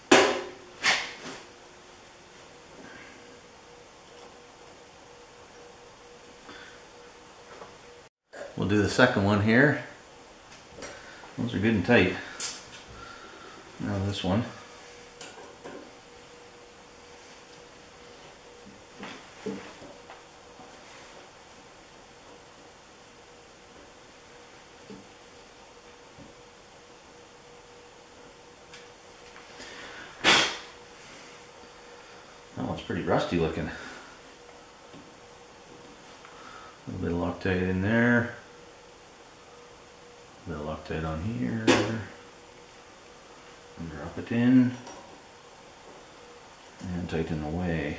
We'll do the second one here. Those are good and tight. Now this one. That one's pretty rusty looking. A little bit of Loctite in there. A little Loctite on here. And drop it in. And tighten away.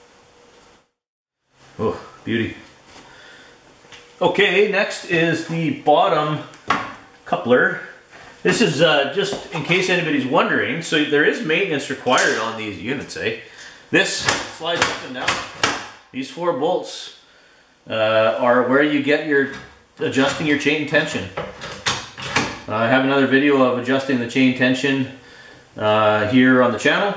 Oh, beauty. Okay, next is the bottom coupler. This is uh, just in case anybody's wondering. So there is maintenance required on these units, eh? This slides up and down. These four bolts uh, are where you get your adjusting your chain tension. Uh, I have another video of adjusting the chain tension uh, here on the channel.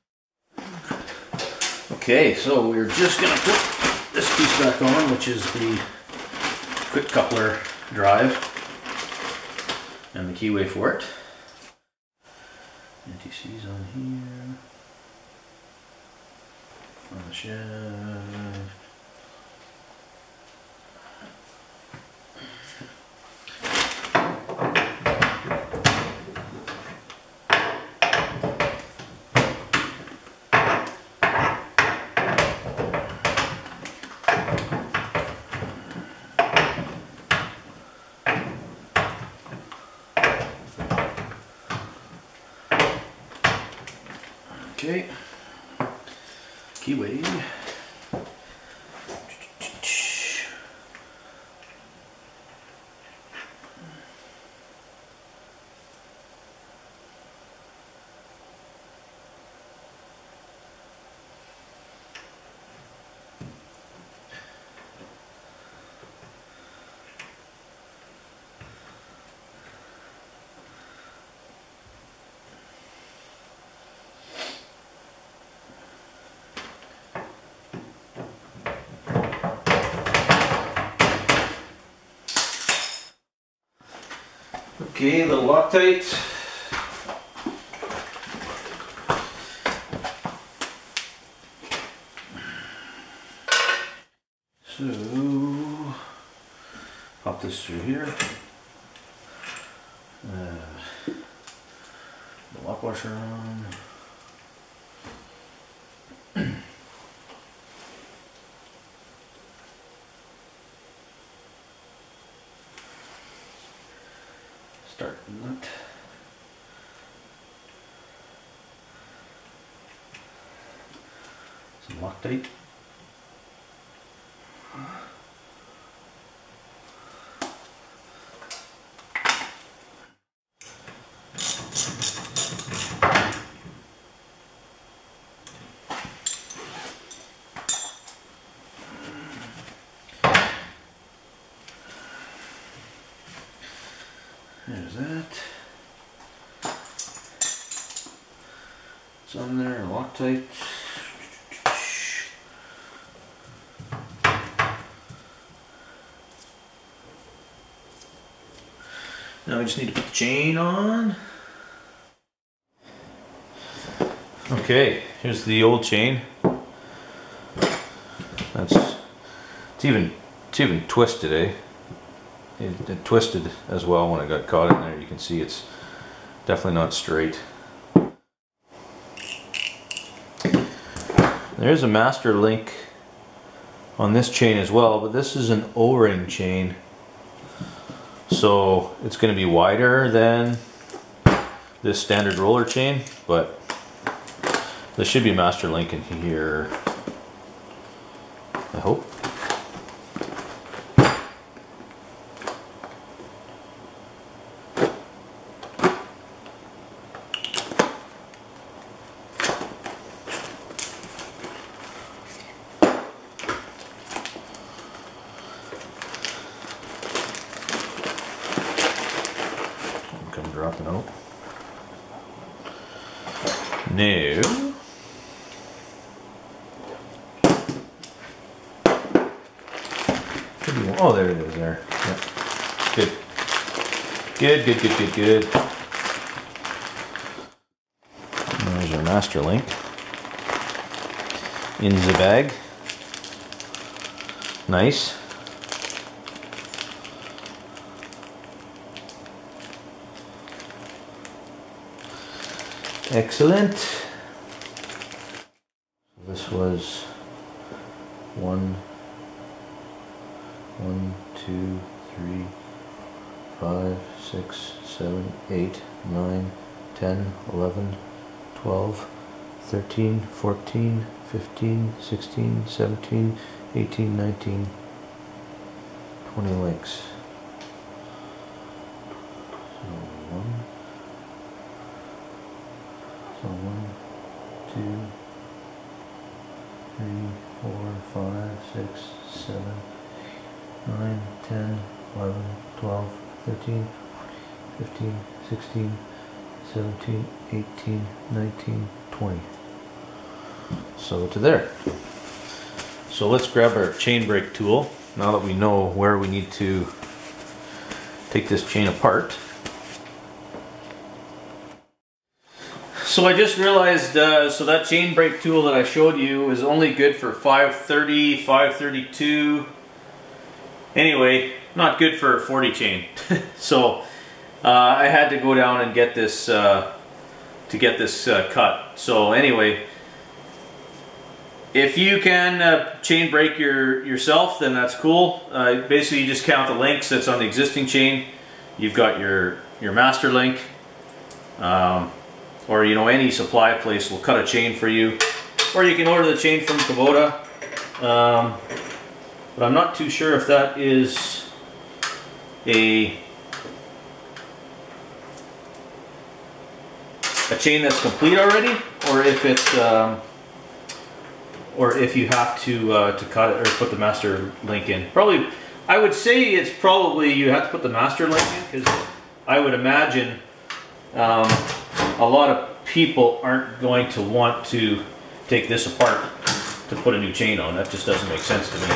Okay, so we're just gonna put this piece back on, which is the quick coupler drive and the keyway for it. Anti C's on here. On the shaft. Okay. Keyway. Okay, the Loctite. So, pop this through here. Uh, the lock washer on. Start nut. Some Loctite. There's that. It's on there, Loctite. Now we just need to put the chain on. Okay, here's the old chain. That's it's even it's even twisted, eh? It, it twisted as well when it got caught in there. You can see it's definitely not straight. There's a master link on this chain as well, but this is an O-ring chain. So it's going to be wider than this standard roller chain, but there should be master link in here, I hope. dropping out. No. Oh, there it is there. Yeah. Good. Good, good, good, good, good. There's our master link. In the bag. Nice. Excellent. This was one, one, two, three, five, six, seven, eight, nine, ten, eleven, twelve, thirteen, fourteen, fifteen, sixteen, seventeen, eighteen, nineteen, twenty links. So one, so one, two, three, four, five, six, seven, nine, ten, eleven, twelve, thirteen, fifteen, sixteen, seventeen, eighteen, nineteen, twenty. So to there. So let's grab our chain brake tool now that we know where we need to take this chain apart. So I just realized, uh, so that chain brake tool that I showed you is only good for five thirty, five thirty-two. Anyway, not good for a forty chain. So uh, I had to go down and get this, uh, to get this uh, cut. So anyway, if you can uh, chain brake your, yourself, then that's cool. Uh, basically you just count the links that's on the existing chain. You've got your, your master link. Um, or you know, any supply place will cut a chain for you, or you can order the chain from Kubota, um, but I'm not too sure if that is a a chain that's complete already, or if it's um, or if you have to uh, to cut it or put the master link in. Probably, I would say it's probably you have to put the master link in, because I would imagine um, a lot of people aren't going to want to take this apart to put a new chain on. That just doesn't make sense to me.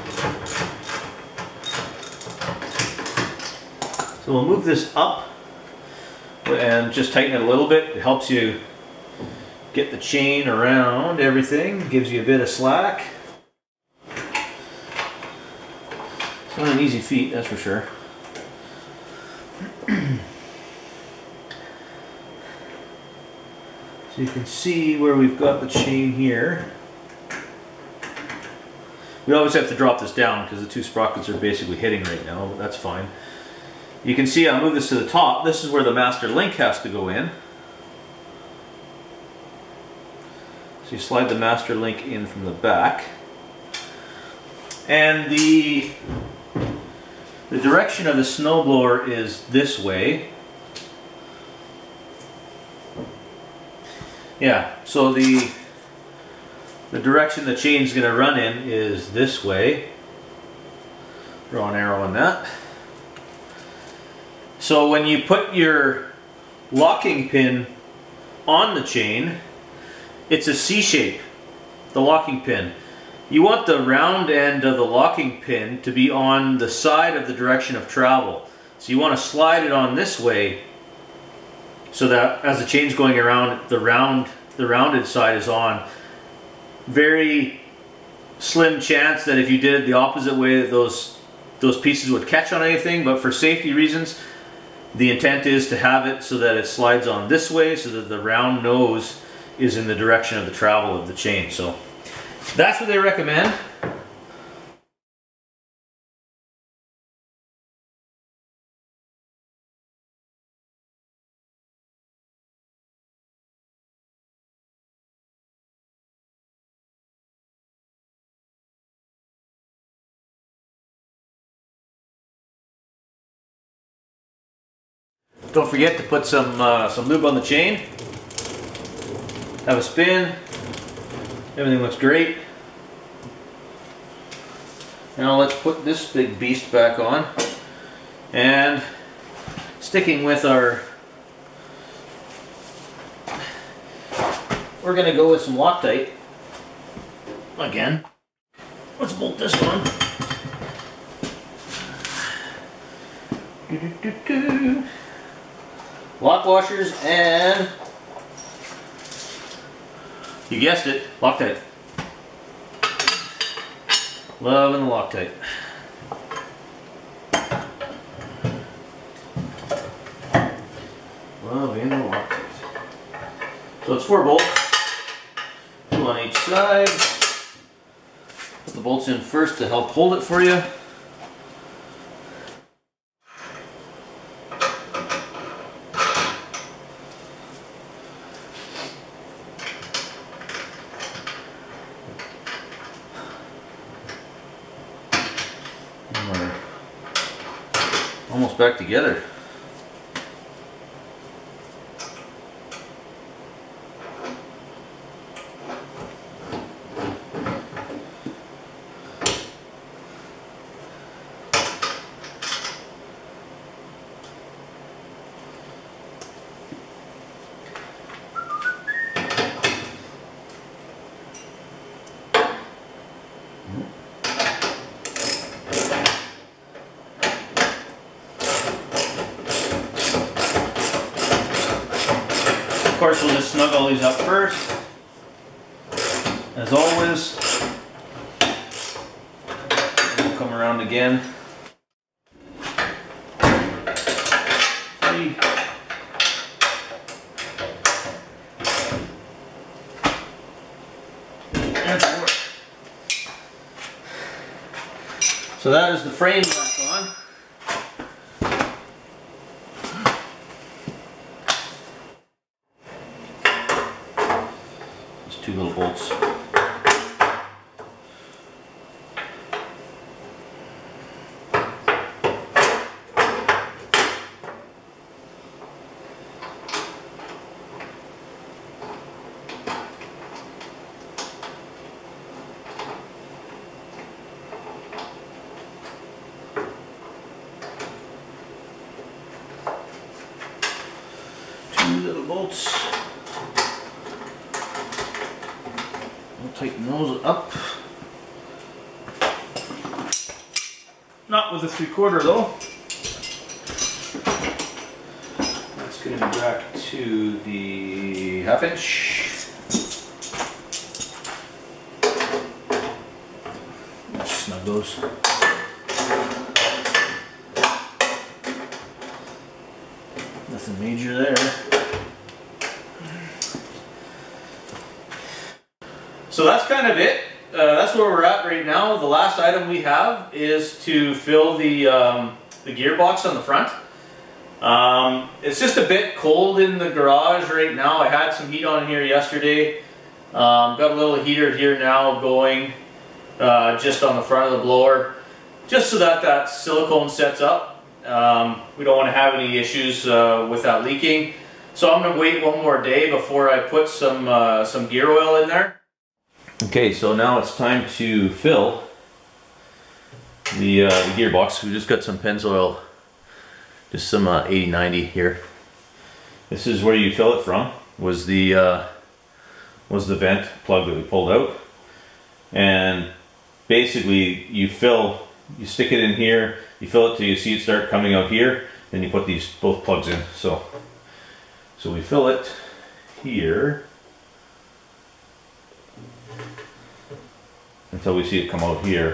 So we'll move this up and just tighten it a little bit. It helps you get the chain around everything, gives you a bit of slack. It's not an easy feat, that's for sure. So you can see where we've got the chain here. We always have to drop this down because the two sprockets are basically hitting right now, but that's fine. You can see I'll move this to the top. This is where the master link has to go in. So you slide the master link in from the back. And the, the direction of the snowblower is this way. Yeah, so the the direction the chain's going to run in is this way. Draw an arrow on that. So when you put your locking pin on the chain, it's a C shape, the locking pin. You want the round end of the locking pin to be on the side of the direction of travel. So you want to slide it on this way, so that as the chain's going around, the round, the rounded side is on. Very slim chance that if you did it the opposite way, that those those pieces would catch on anything. But for safety reasons, the intent is to have it so that it slides on this way, so that the round nose is in the direction of the travel of the chain. So that's what they recommend. Don't forget to put some uh, some lube on the chain. Have a spin. Everything looks great. Now let's put this big beast back on. And sticking with our we're gonna go with some Loctite again. Let's bolt this one. Doo -doo -doo -doo. Lock washers and, you guessed it, Loctite. Loving the Loctite. Loving the Loctite. So it's four bolts, two on each side. Put the bolts in first to help hold it for you. Almost back together. Of course, we'll just snug all these up first, as always. We'll come around again. Three. And four. So that is the frame back on. Two little bolts. Two little bolts. We'll tighten those up. Not with a three quarter though. That's going to be back to the half inch. Let's snug those. Nothing major there. So that's kind of it. Uh, that's where we're at right now. The last item we have is to fill the, um, the gearbox on the front. Um, it's just a bit cold in the garage right now. I had some heat on here yesterday. Um, got a little heater here now going uh, just on the front of the blower, just so that that silicone sets up. Um, we don't want to have any issues uh, with that leaking. So I'm going to wait one more day before I put some, uh, some gear oil in there. Okay, so now it's time to fill the, uh, the gearbox. We just got some Pennzoil, just some uh, eighty ninety here. This is where you fill it from. Was the uh, was the vent plug that we pulled out, and basically you fill, you stick it in here, you fill it till you see it start coming out here, then you put these both plugs in. So, so we fill it here until we see it come out here.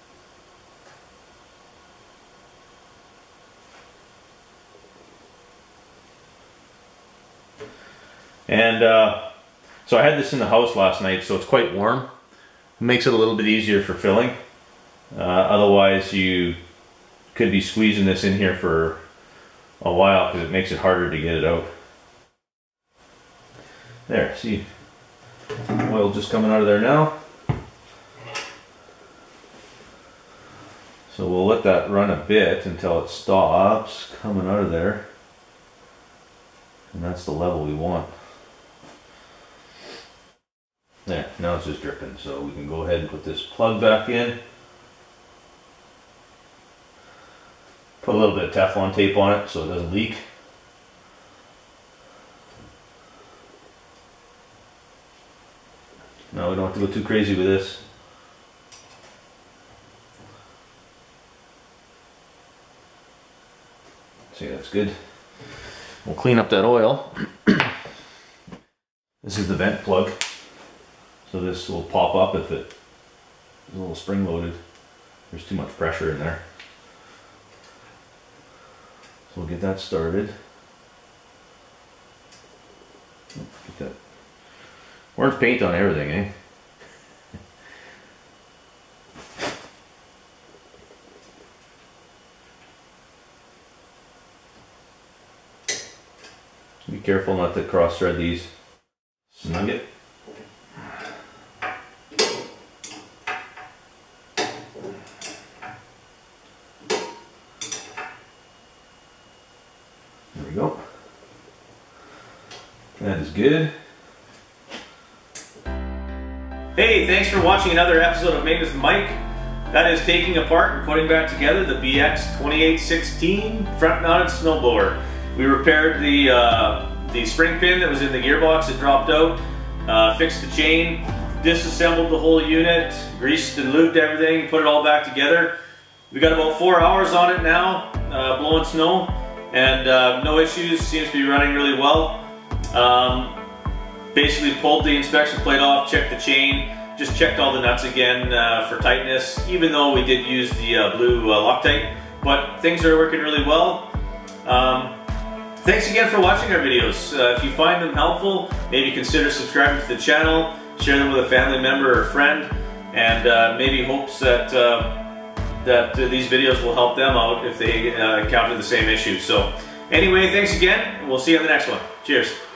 And uh, so I had this in the house last night, so it's quite warm. It makes it a little bit easier for filling. Uh, otherwise you could be squeezing this in here for a while because it makes it harder to get it out. There, see, oil just coming out of there now. So we'll let that run a bit until it stops coming out of there. And that's the level we want. There, now it's just dripping, so we can go ahead and put this plug back in. Put a little bit of Teflon tape on it so it doesn't leak. No, we don't have to go too crazy with this. See, that's good. We'll clean up that oil. This is the vent plug. So this will pop up if it is a little spring loaded. There's too much pressure in there. So we'll get that started. Get that orange paint on everything, eh? Be careful not to cross thread these. Snug it. There we go. That is good. Hey, thanks for watching another episode of Maintenance with Mike. That is taking apart and putting back together the B X twenty-eight sixteen front-mounted snowblower. We repaired the uh, the spring pin that was in the gearbox that dropped out, uh, fixed the chain, disassembled the whole unit, greased and lubed everything, put it all back together. We got about four hours on it now, uh, blowing snow, and uh, no issues. Seems to be running really well. Um, basically pulled the inspection plate off, checked the chain, just checked all the nuts again uh, for tightness, even though we did use the uh, blue uh, Loctite. But things are working really well. Um, thanks again for watching our videos. Uh, if you find them helpful, maybe consider subscribing to the channel, share them with a family member or friend, and uh, maybe hopes that uh, that uh, these videos will help them out if they uh, encounter the same issue. So anyway, thanks again. We'll see you on the next one. Cheers.